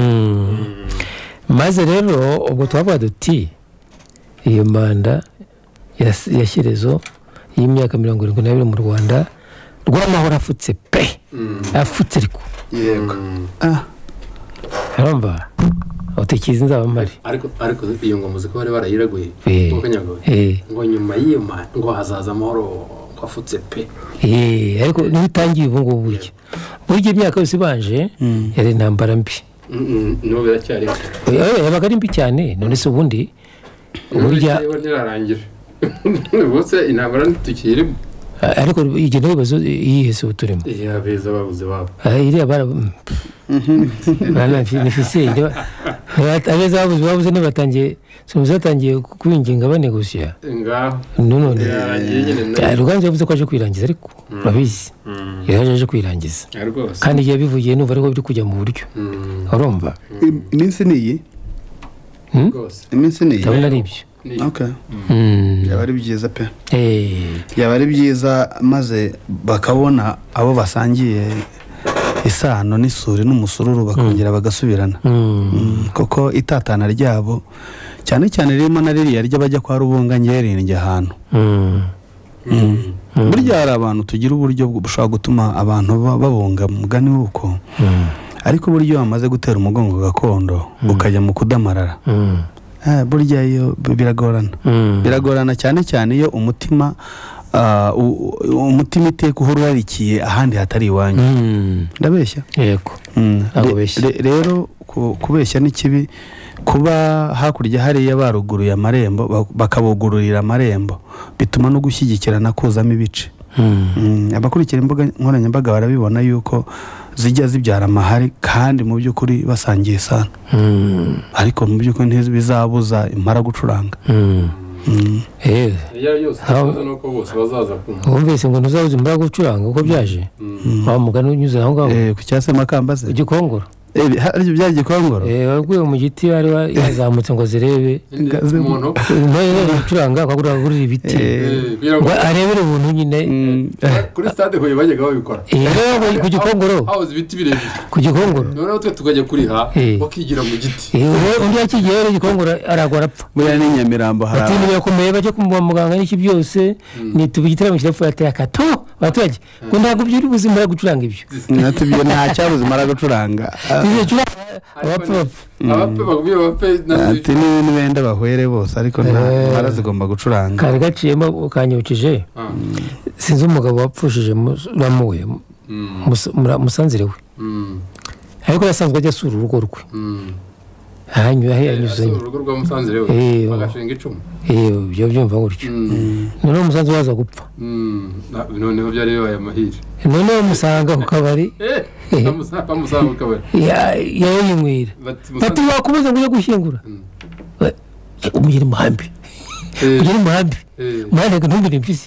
S5: maze rero ubwo twavuga duti iyo manda yashyirezo y'imyaka mirongo irindwi n'abiri mu Rwanda rw'amahoro afutse pe afutse ariko
S3: yego ah
S5: aramba utekiza nzaba mari
S4: ariko ariko iyo ngo muziko bari barayiraguye
S5: kuko
S4: nyago ngo nyuma y'ima ngo hazaza amahoro afutse pe
S5: eh ariko nibitangiye ubu ngubu buryo buryo imyaka yose banje yari intambara mbi
S4: no biracyari
S5: eh yabaga ari mbi cyane none se ubundi burya
S4: nirarangira bose intambara ntukirimo
S5: ariko igenda bibazo yihese uturimo
S4: iya beza babuze babo
S5: iriya bara bana nifise abeza babuze babuze nibatangiye sumuzatangiye kwinginga banegosiya
S4: ngaho
S5: none
S4: nyine
S5: ruganze yavuze ko aje kwirangiza ariko urabizi yaje kwirangiza
S4: rwose
S5: kandi igihe bivugiye numva ariko biri kujya mu buryo urumva
S3: iminsi niyi
S4: rwose
S3: iminsi niyi
S5: ndabona ari ibyo
S3: okay yaba ari byiza pe
S5: eh
S3: yaba ari byiza maze bakabona abo basangiye isano n'isuri n'umusururu bakongera bagasubirana koko itatana ryabo cyane cyane ririmo na ririya rya bajya kwa rubunga nyeringe ahantu burya hari abantu tugira uburyo bushobora gutuma abantu babunga mugani wuko ariko buryo bamaze gutera umugongo gakondo ukajya mu kudamarara eh burya iyo biragorana biragorana cyane cyane iyo umutima umutima iteka uhurarikiye ahandi hatari iwanyu ndabeshya
S5: yego
S3: rero kubeshya n'ikibi kuba hakurya hariya baruguruye amarembo bakabugururira amarembo bituma no gushyigikirana kuzamo ibice abakurikira imbuga nkoranyambaga barabibona yuko zijya zibyara amahari kandi mu by'ukuri basangiye isano ariko mu by'ukuri ntibizabuza impara gucuranga
S5: eh
S4: yose nuko bose bazaza kumva
S5: wumvise ngo ntuzabuze impara gucuranga uko byaje wa mugani unyuze aho ngaho
S3: eh ku cyase makamba se
S5: igikongoro
S3: eh hari byaje gikongoro
S5: eh waguye mu giti bari yazamutse ngo zirebe
S4: umuntu
S5: nayo gucuranga akagura gurira ibiti ngo arebere ubuntu nyine
S4: kuri stade hoye bajyaga babikora
S5: eh ku gikongoro
S4: aho ibiti birebire
S5: ku gikongoro
S4: none twe tukajya kuri ha bakigira mu giti
S5: eh undi yakigera igikongoro aragora apfa
S3: buriya ni Nyamirambo hari
S5: ati niyo komeye baje kumva muganga n'iki byose ni tubigitaramo kirefu yateye akato bataje ngo ntabwo byuri buzima gucuranga ibyo
S3: natubyo nta cyabuze mara gucuranga
S4: abapfa abapfa bagubye abapfa
S3: ati n'ibintu benda bahwere bose ariko nta zigomba gucuranga
S5: kare gaciyemo kanyukije sinzi umugabo wapfushije ramuwe musanzire we ariko yasanzwe ajya sura urugo rwe hanyuma yanyuze
S4: urugo rwa musanzire we bagashinga icumu
S5: eh byo byumva gutyo none umusanzu waza gupfa
S4: noneho byari bibaye amahire
S5: none umusanga ku kabari
S4: eh bamusanga ku kabari
S5: ya yayinywira bati wakubuza ngo gushyingura umugire muhambi umugire muhambi mwana ngo ntumbire impyisi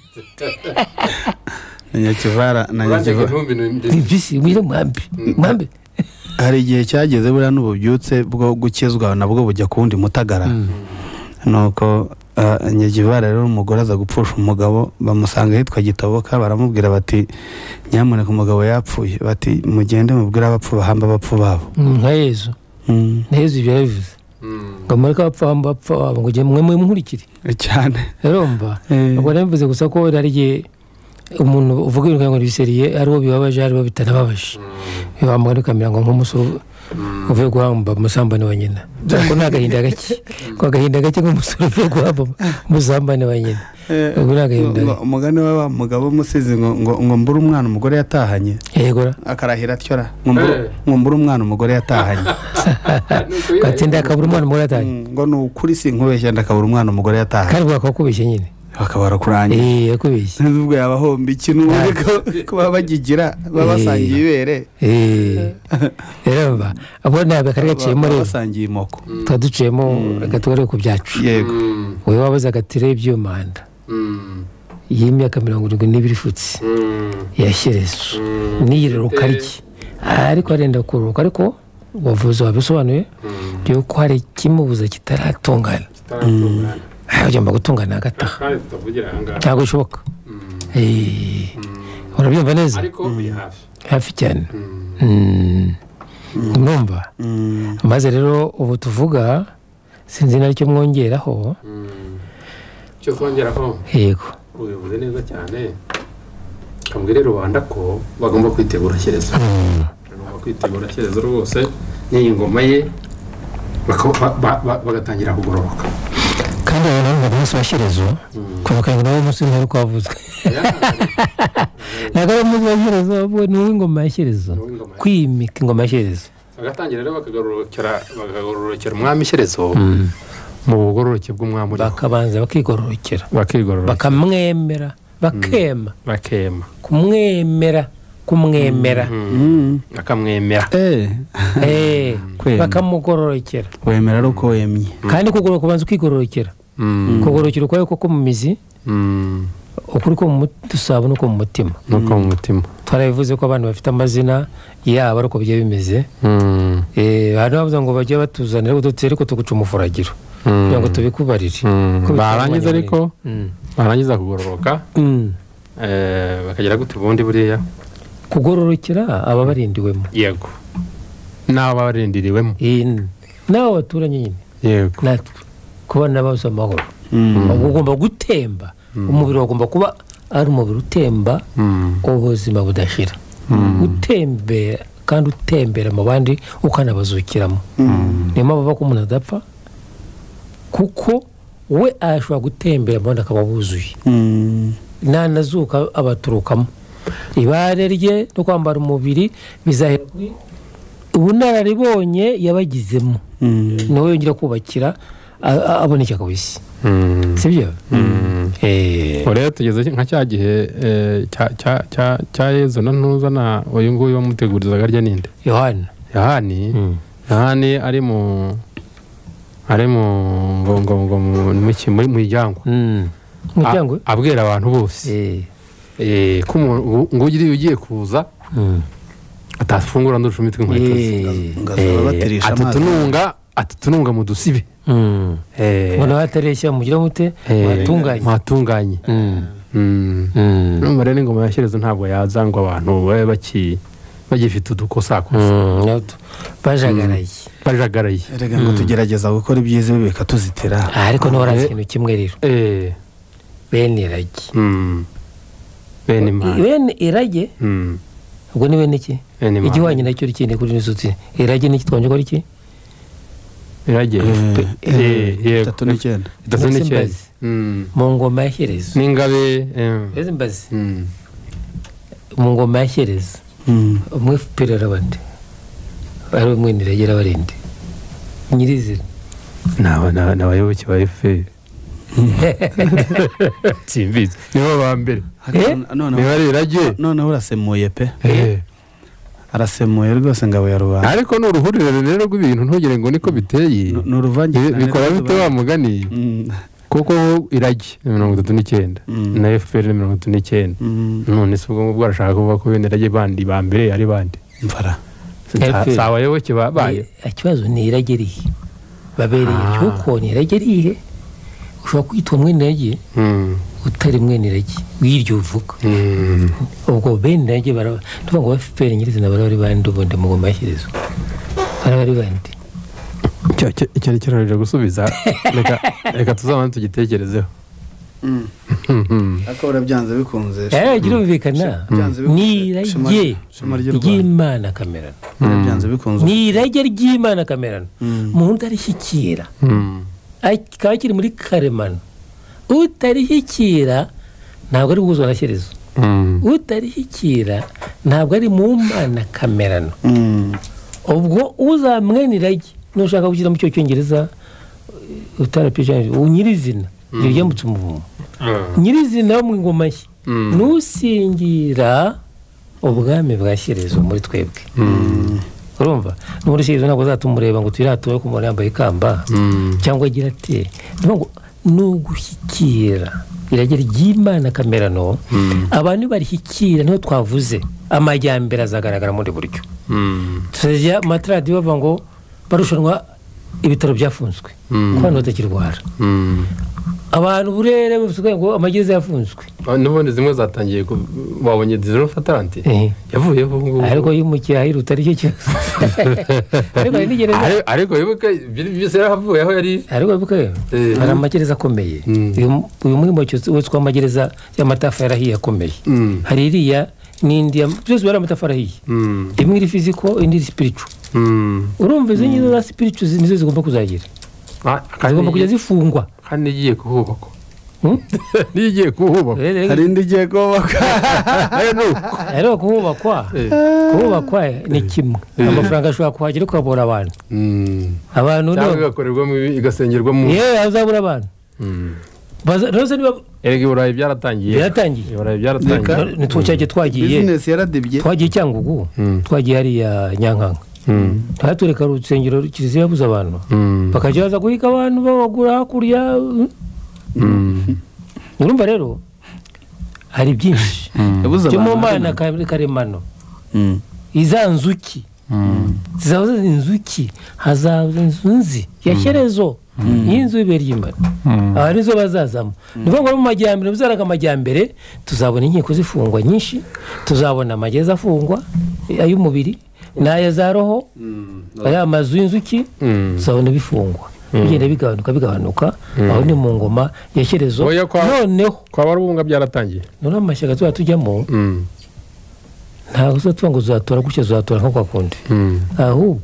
S3: Nyakivara na Nyakivara
S5: impyisi umugire muhambi muhambi
S3: hari igihe cyageze buriya n'ububyutse bwo gukizwa nabwo bujya kuwundi mutagara nuko Nyakivara rero umugore aza gupfusha umugabo bamusanga hitwa Gitoboka baramubwira bati nyamuneka umugabo yapfuye bati mugende mubwira abapfu bahamba abapfu babo
S5: nka Yesu Yesu yarabivuze ngo mureka abapfu bahamba abapfu babo ngo mwe mwe nkurikire
S3: cyane
S5: urumva ubwo nabivuze gusa ko ari gihe umuntu uvuga ibintu ngo biseriye ariwo bibabaje ariwo bitanababaje bamugana kamera ngo nk'umusoro uvuye guhamba musambane wa nyina ko nagahinda gake ko gahinda gake nk'umusoro uvuye guhamba musambane wa nyina ubwo nagahinda
S3: umugani wa mugabo musizi ngo ngo mbura umwana umugore yatahanye
S5: yego
S3: akarahira atyora ngo mbura umwana umugore yatahanye
S5: katinda akabura umwana umugore yatahanye
S3: ngo n'ukuri sinkubeshya ndakabura umwana umugore yatahanye
S5: kandi bakakubeshya nyine
S3: bakabara kuranye
S5: eh yakubeshye
S3: n'ubwo yabahomba ikintu ko babagigira babasangiye ibere
S5: eh eramba abona bakarigaciye muri
S3: basangiye imoko
S5: twaduciyemo gatware ku byacu
S3: yego
S5: wewe wabaza gatire ibyo manda y'imyaka mirongo irindwi n'ibiri futsi yashyerezo niyirero kariki ariko arenda kuruka ariko wavuze wabisobanuye byo ko hari kimubuza kitaratungana hajyamba gutungana hagati ntabwo bishoboka eh urabyumva neza
S4: ariko hafi
S5: hafi cyane numva maze rero ubu tuvuga sinzi naricyo mwongeraho
S4: cyo twongeraho
S5: yego
S4: ubivuze neza cyane kambwire rubanda ko bagomba kwitegura cyerezo bagomba kwitegura cyerezo rwose n'iyi ngoma ye bagatangira kugororoka
S5: kandi abantu bose bashyirezo kuvuga ngo nawe umunsi ntari kwavuzwe nagara umunsi washyirezo abo ni ingoma yashyirezo kwimika ingoma yashyirezo
S4: bagatangira rero bakagororokera bakagororokera umwami shyerezo mu bugororoke bw'umwami
S5: bakabanza bakigororokera
S4: bakigororokera
S5: bakamwemera bakema
S4: bakema
S5: kumwemera kumwemera
S4: akamwemera
S3: eh
S5: eh
S3: Kwema.
S5: bakamugororokera
S3: wemera ari uko wemye
S5: kandi kugororoka kubanza ukigororokera kugororokera ukwayo koko mu mizi ukuri ko mu dusaba nuko mu mutima
S4: nuko mu mutima
S5: twarabivuze ko abantu bafite amazina yabo ariko bigiye bimeze eh hano bavuze ngo bajye batuzanira udutere ko tuguca umufuragiro kugira ngo tubikubarire
S4: barangiza ariko barangiza kugororoka eh bakagera gute ubundi buriya
S5: kugororokera aba barindiwemo
S4: yego n'aba barindiriwemo
S5: nawe baturanye nyine
S4: yego
S5: natwe kubona babuze amahoro ugomba gutemba umubiri wagomba kuba ari umubiri utemba ubuzima budashira utembera kandi utembera mu bandi ukanabazukiramo niyo mpamvu bavuga ko umuntu adapfa kuko we ashobora gutembera mu bandi akaba buzuye nanazuka abaturukamo ibare rye no kwambara umubiri bizahera kuri ubunararibonye yabagizemo niwe yongera kubakira aboneka ku isi sibyo
S4: eh rero tugeze nka cya gihe cya cya cya cya Yezu na ntuzana uyu nguyu bamutegurizaga rya ninde
S5: Yohana
S4: Yohani Yohani ari mu ari mu ngo ngo mu muryango
S5: muryango
S4: abwira abantu bose eh eh ko ngo ugiye kuza atafungura ndusha imitwe inkweto
S3: ngasaba bateresha amazi
S4: atutununga atutununga mu dusibe
S5: eh ngo nabateresha mugira mute matunganye
S4: matunganye mm mm rero ingoma yashyirezo ntabwo yazangwa abantu babe baki bagifite udukosa kosa
S5: bajagaraye
S4: bajagaraye
S3: erega ngo tugerageza gukora ibyiza bibeka tuzitira
S5: ariko no barazi ikintu kimwe rero
S4: eh
S5: bene irage
S4: mm bene imana
S5: bene irage
S4: mm
S5: ubwo ni bene iki igihwanye nacyo rikindi kuri nisuti irage ni kitwanje ko riki
S4: irage eh eh
S3: tatu n'icyenda
S4: tatu n'icyenda mm
S5: mu ngoma yashyerezo
S4: ningabe
S5: eh mbazi
S4: mm
S5: mu ngoma yashyerezo umwe fperera bande ari umwe niragera barinde nyirizira
S4: nawe nabayoboke ba F P simbizi nibo ba mbere
S3: none
S4: niba irage
S3: none urasemuye pe
S4: eh
S3: arasemuye rwose ngabo ya rubanda
S4: ariko no ruhurire rero rw'ibintu ntugire ngo niko biteye
S3: no ruvange
S4: bikora bite wa mugani kuko irage mirongo itatu n'icyenda na F P R mirongo itatu n'icyenda none se ubwo bwarashaka kuvuga ko bene irage bandi ba mbere ari bandi
S3: mfara
S4: sawa yoboke babaye
S5: ikibazo ni irage rihe babereye cyuko ni irage rihe ushobora kwitwa mwene irage utari mwene irage wiryo uvuga ubwo bene irage bara tuvuga ngo F P R nyirizina barari bandi ubundi mu ngoma yashyirezo barari bandi
S4: cyo cyo cyo gusubiza reka reka tuzamane tugitekerezeho
S3: akora byanze bikunze
S5: eh girumvikana ni irage ry'Imana kamerano
S3: byanze bikunze
S5: ni irage ry'Imana kamerano muntu arishyikira akakiri muri karemano utarihikira ntabwo ari buzwa nashyerezo utarihikira ntabwo ari mu Mana kamerano ubwo uzamwene irage nushaka kugira mu cyo cyongereza utarapije unyirizina ryambutse umuvumo nyirizina mu ngoma nshya nusingira ubwami bwashyerezo muri twebwe urumva n'uri shyerezo ntabwo zatumureba ngo tuyiratuwe ku muntu yambaye ikamba cyangwa agira ati ngo nugushyikira irage ry'Imana kamerano abantu barihikira niho twavuze amajyambere azagaragara muri buryo tuzajya matradi bavuga ngo barushanwa ibitaro byafunzwe ko hano batakirwara abantu burere bavuga ngo amagereza yafunzwe
S4: n'ubundi zimwe zatangiye wabonye zero fatalante yavuyeho ngo
S5: ariko yimukiye ahiruta ari cyo cyose ariko nigereza
S4: ariko yibuka byose yavuye aho yari
S5: ariko yibuka hari amagereza akomeye uyu muhimbo wese kwa amagereza y'amatafa yarahiye akomeye hari iriya n'indi byose bari amatafari ahiye imwe iri physical indi spiritual urumva izo nyizo za spiritual nizo zigomba kuzagira zigomba kujya zifungwa
S4: kandi igiye kuhubakwa nigiye kuhubakwa
S3: hari indi giye kubaka
S5: rero kuhubakwa kuhubakwa ni kimwe amafaranga ashobora kuhagera ukabura abantu abantu
S4: cyangwa igakorerwamo igasengerwamo
S5: yewe hazabura abantu rose niba
S4: erega i Burayi byaratangiye
S5: byaratangiye
S4: i Burayi byaratangiye
S5: nitwo cyake twagiye
S3: business yaradibye
S5: twagiye Cyangugu twagiye hariya Nyankanga ntatureka urusengero kiliziya yabuze abantu bakajya baza guhika abantu babagura hakurya urumva rero hari byinshi cyo mu mana karemano izanzuki zizaza inzuki hazaza inzunzi yashyerezo y'inzu y'Imana aha nizo bazazamo nivuga ngo mu majyambere bizaraga amajyambere tuzabona inkiko zifungwa nyinshi tuzabona amageza afungwa ay'umubiri n'aya za roho aya mazu y'inzuki tuzabona bifungwa bigenda bigabanuka bigabanuka aho ni mu ngoma yashyerezo noneho
S4: kwa barubunga byaratangiye
S5: none amashyaka tuba tujyamo ntabwo uzatuba ngo uzatora gutya uzatora nko kwa kundi ahubwo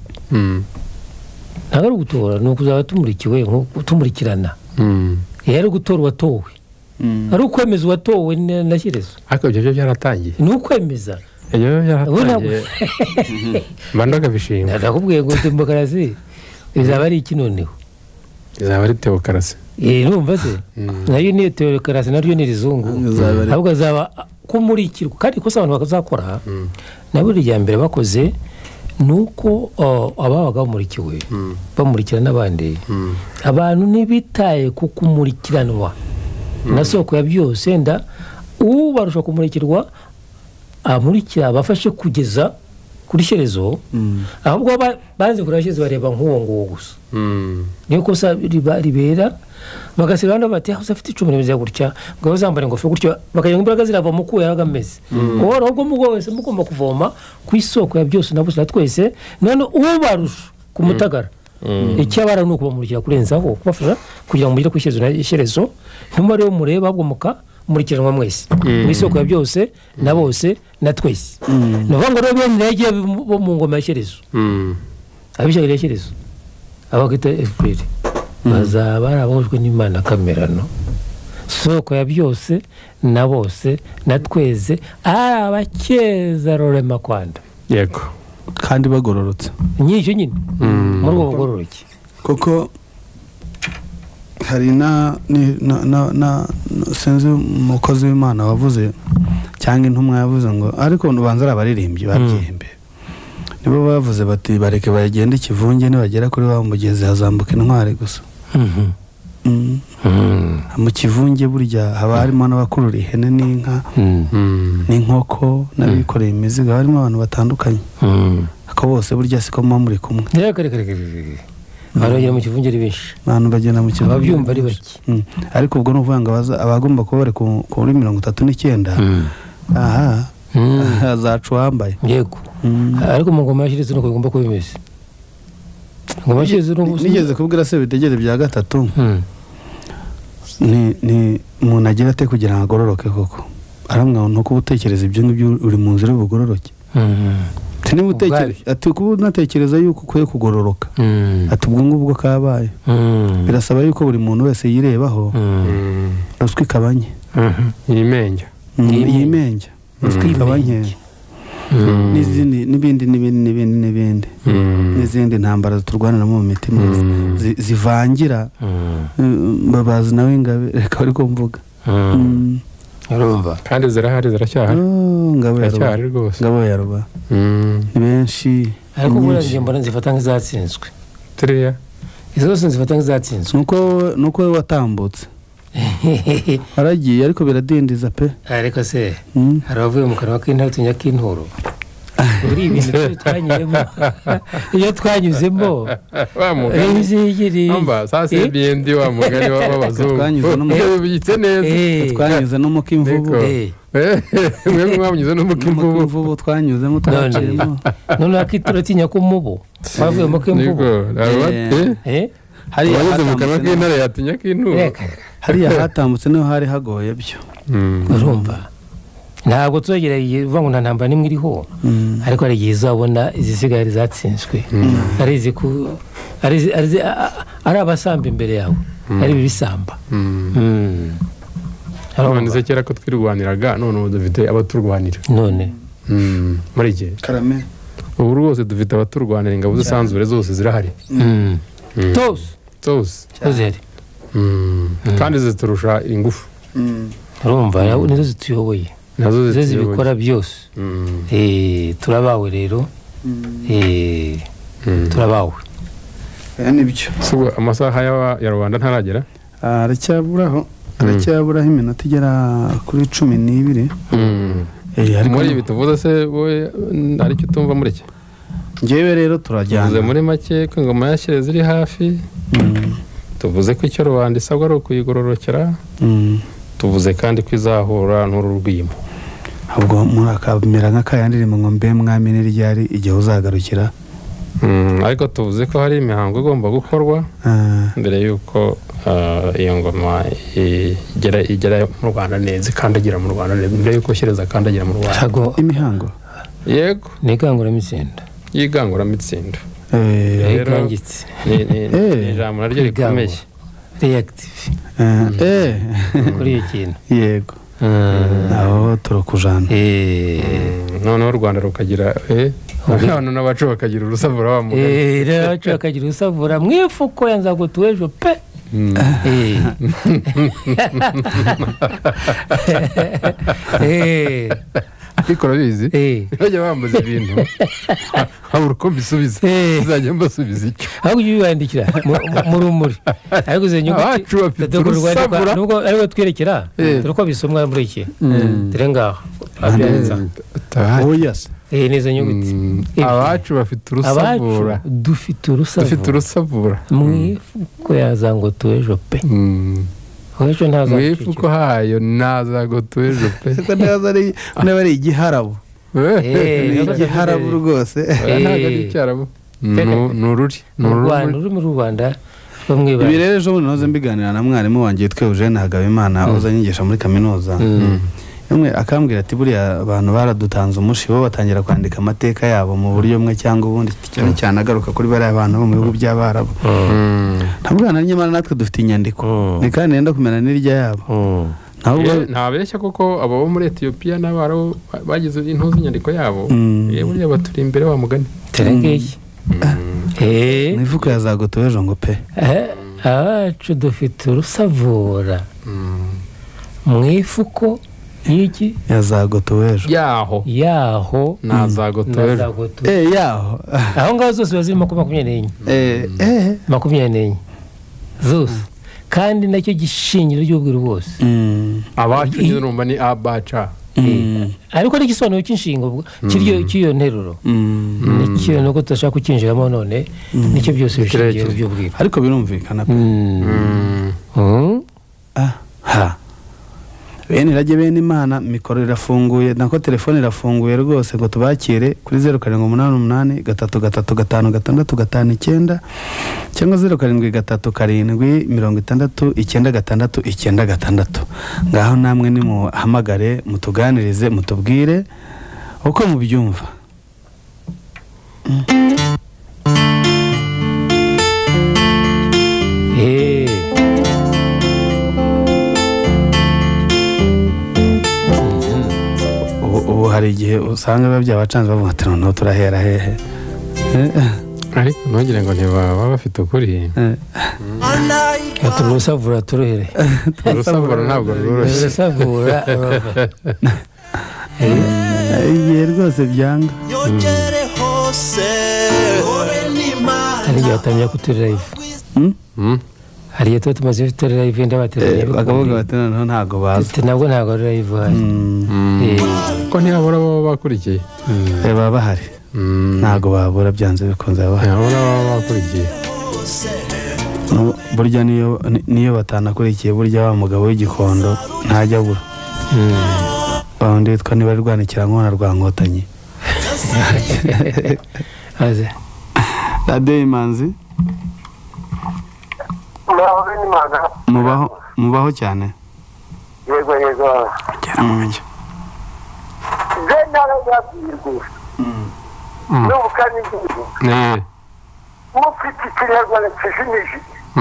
S5: ntabwo ari ugutora ni ukuzaba tumurikiwe tumurikirana iyo ari gutora uwatowe ari ukwemeza uwatowe na shyerezo
S4: ariko ibyo byo byaratangiye
S5: ni ukwemeza
S4: ibyo byaratangiye mandaga bishimwe
S5: ndakubwiye ngo demokarasi izaba ari iki noneho
S4: izaba ari teokarasi
S5: eh numva se nayo ni teokarasi naryo ni rizungu ahubwo azaba kumurikirwa kandi ko abantu bakazakora nabo rya mbere bakoze nuko ababaga bamurikiwe bamurikira n'abandi abantu nibitaye ku kumurikiranwa na soko ya byose nda ubarusha kumurikirwa amurikira abafashe kugeza kuri shyerezo ahubwo banze kurashyezo bareba nk'uwo nguwo gusa niyo kosa ribera bagasira bandi bati aho afite icumi n'imeze gutya ngo bazambare ingofero gutyo bakayenga imbaraga zirava mu kuya yagameze ora ubwo mugo wese mugomba kuvoma ku isoko ya byose nabo twese none ubarusha kumutagara icyabara nuko bamurikira kurenzaho kubafasha kugira ngo mugire kwishyezo na shyerezo ntumare mureba ahubwo muka murikiranwa mwese mu isoko ya byose na bose na twese no vango rero ndege bo mu ngoma ya shyerezo abishakira shyerezo abagita F P R bazaba arabujwe n'Imana kamerano soko ya byose na bose na tweze abakeza rorema kwanda
S4: yego
S3: kandi bagororotse
S5: nyicyo nyine muri ubwo bugororoke
S3: kuko hari na na na senze umukozi w'Imana wavuze cyangwa intumwa yavuze ngo ariko ubanza abaririmbyi babyihembe nibo bavuze bati bareke bagende ikivunge nibagera kuri wa mugezi hazambuka intwari gusa mu kivunge burya haba harimo n'abakurura ihene n'inka n'inkoko n'abikoreye imizigo harimo abantu batandukanye ako bose burya siko muba muri kumwe
S5: kare kare kare baragera mu kivunge ari benshi
S3: abantu bagenda mu kivunge
S5: ababyumva ari bake
S3: ariko ubwo n'uvuga ngo abagomba kuba bari kuri mirongo itatu n'icyenda aha azacu wambaye
S5: yego ariko mu ngoma yashyize nuko bigomba kuba bimeze ngoma yashyize
S3: nigeze kubwira se bitegere bya gatatu ni ni umuntu agira ate kugira ngo agororoke koko aramwa no kubutekereza ibyo ngibyo uri mu nzira y'ubugororoke tini butekereza ati kuba natekereza yuko ukwiye kugororoka ati ubwo ngubwo kabaye birasaba yuko buri muntu wese yirebaho ruswi kabanye
S4: yimenge
S3: yimenge ruswi kabanye n'izindi n'ibindi n'ibindi n'ibindi n'ibindi n'izindi ntambara turwanira mu mitima zivangira babazi nawe ngabe reka bari ko mvuga
S5: urumva
S4: kandi zirahari ziracyahari
S3: ngabe
S4: ziracyahari rwose
S3: ngabe yaruba ni benshi
S5: ariko buranje mbona zifata nk'izatsinzwe
S4: turiya
S5: izo zose zifata nk'izatsinzwe
S3: nuko nuko watambutse aragiye ariko biradindiza pe
S5: ariko se haravuye mu kanwa k'intare tunya k'inturo uri ibintu twanyuzemo iyo twanyuzemo
S4: bamugani amba sase biendi wa mugani w'abazungu
S3: twanyuze no mu
S4: biyitse neza
S3: twanyuze no mu kimvubu
S4: mwe mwanyuze no mu kimvubu
S3: twanyuzemo twanyuzemo
S5: none akituro tinya ko mubo bavuye mu kimvubu
S4: eh hari yavuze mu kanwa k'intare yatinya k'inturo
S3: hari hatambutse no hari hagoye byo
S5: urumva ntabwo tuzagereye uvuga ngo nta ntambara nimwe iriho ariko hari igihe uzabona izisigaye zatsinzwe ari izi ku ari ari abasamba imbere yawe ari ibisamba
S4: araboneze kera ko twirwaniraga none ubu dufite abaturwanira
S5: none
S4: muri igihe
S3: karame
S4: ubu rwose dufite abaturwanira ingabo z'isanzure zose zirahari
S5: tose
S4: tose
S5: tose
S4: kandi ziturusha ingufu
S5: urumva nizo zituyoboye
S4: nazo
S5: zizi bikora byose eh turabawe rero eh turabawe
S3: nibyo
S4: so amasaha ya Rwanda ntaragera
S3: aracyaburaho aracyaburaho iminota igera kuri cumi n'ibiri
S4: eh ariko muri bituvuze se wowe ari cyo tumva muri cyo
S3: ngewe rero turajyana
S4: tuvuze muri make ko ingoma yashyire ziri hafi tuvuze ko icyo Rwanda isabwa ari ukuyigororokera tuvuze kandi ko izahura n'ururwimo
S3: ahubwo murakamera nk'akayandirimo ngo mbe mwami n'iryari igihe uzagarukira
S4: ariko tuvuze ko hari imihango igomba gukorwa mbere y'uko iyo ngoma igera igera mu Rwanda neza ikandagira mu Rwanda neza mbere y'uko shyireza kandagira mu Rwanda
S3: imihango
S4: yego
S5: n'iganguramitsinda
S4: y'iganguramitsinda
S5: yigangitse
S4: ni ijambo naryo rikomeye
S5: reactive
S3: eh
S5: kuri iyo kintu
S3: yego aho turokujana
S4: none u Rwanda rukagira eh none n'abacu bakagira urusavura wa mugani
S5: eh n'abacu bakagira urusavura mwifuko yanza ngo tuwejo pe eh eh
S4: ariko rabizi bajya bambaza ibintu habura uko mbisubiza uzajya mbasubiza icyo
S5: ahubwo yibandikira mu rumuri ariko ze nyuguti
S4: abacu bafite urusavura
S5: nubwo ariko twerekera turiko bisomwa muri iki dore ngaho abyanditsa
S3: oyas
S5: eh neza nyuguti
S4: abacu bafite urusavura
S5: dufite urusavura
S4: dufite urusavura
S5: mwifuko yazango tuwejo pe Wejo ntaza
S4: mwifuko hayo naza go tuwejo pe
S3: siko naza ari n'abari igiharabu eh igiharabu rwose
S4: ntaga icyarabu nururi
S5: nururi mu Rwanda bamwiba
S3: ibi rero ejo noze mbiganira na mwarimu wanjye twe Eugene Hagabimana uzanyigisha muri kaminuza umwe akambwira ati buriya abantu baradutanze umushi bo batangira kwandika amateka yabo mu buryo umwe cyangwa ubundi cyane cyane agaruka kuri bari abantu bo mu bihugu by'abarabu ntabwo nyamara natwe dufite inyandiko ni kandi nenda kumena n'irya yabo
S4: ntabeshya kuko abo bo muri Ethiopia n'abaro bagize intuzi inyandiko yabo eh buriya baturi imbere wa mugani
S5: terengeye eh
S3: mwifuko yazagotowejo ngo pe
S5: eh abacu dufite urusavura mwifuko iki
S3: yazagotowejo
S4: yaho
S5: yaho
S4: nazagotowejo
S3: eh yaho
S5: aho ngaho zose baziri makumyabiri n'enye
S3: eh eh
S5: makumyabiri n'enye zose kandi nacyo gishingiro ry'ubwiro bwose
S4: abacu nyirumba ni abaca
S5: ariko n'igisobanuro cy'inshingo kiryo cy'iyo nteruro nicyo nuko tutashaka kukinjiramo none nicyo byose bishingiye by'ubwiro
S3: ariko birumvikana pe ah ha bene rage bene Imana mikoro irafunguye nako telefone irafunguye rwose ngo tubakire kuri zero karindwi umunani umunani gatatu gatatu gatanu gatandatu gatanu icyenda cyangwa zero karindwi gatatu karindwi mirongo itandatu icyenda gatandatu icyenda gatandatu ngaho namwe ni muhamagare mutuganirize mutubwire uko mubyumva
S5: eh
S3: ubu hari igihe usanga babya abacanze bavuga ati noneho turahera hehe
S4: ariko ntugire ngo ntibaba bafite ukuri
S5: turusavura turuhere
S4: urusavura ntabwo ruroroshye
S5: urusavura
S3: igihe rwose byanga
S6: yongere hose
S5: hari igihe batamenya kuturi live hari igihe tuba tumaze turi live ndabateranye
S3: bakavuga bati noneho ntabwo bazi
S5: ntabwo ntabwo ari live hari
S4: ko ntiyabura baba bakurikiye
S3: baba bahari ntabwo babura byanze bikunze baba
S4: ntiyabura baba bakurikiye
S3: burya niyo niyo batanakurikiye burya wa mugabo w'igikondo ntajya abura bawundi witwa niba rwanikira nkona rwa nkotanyi radiyo Imanzi mubaho mubaho cyane
S1: yego yego
S3: gera mu mucyo
S1: zendara yabwirwa n'ubukani bw'ubu mufite ikinyarwanda kijimije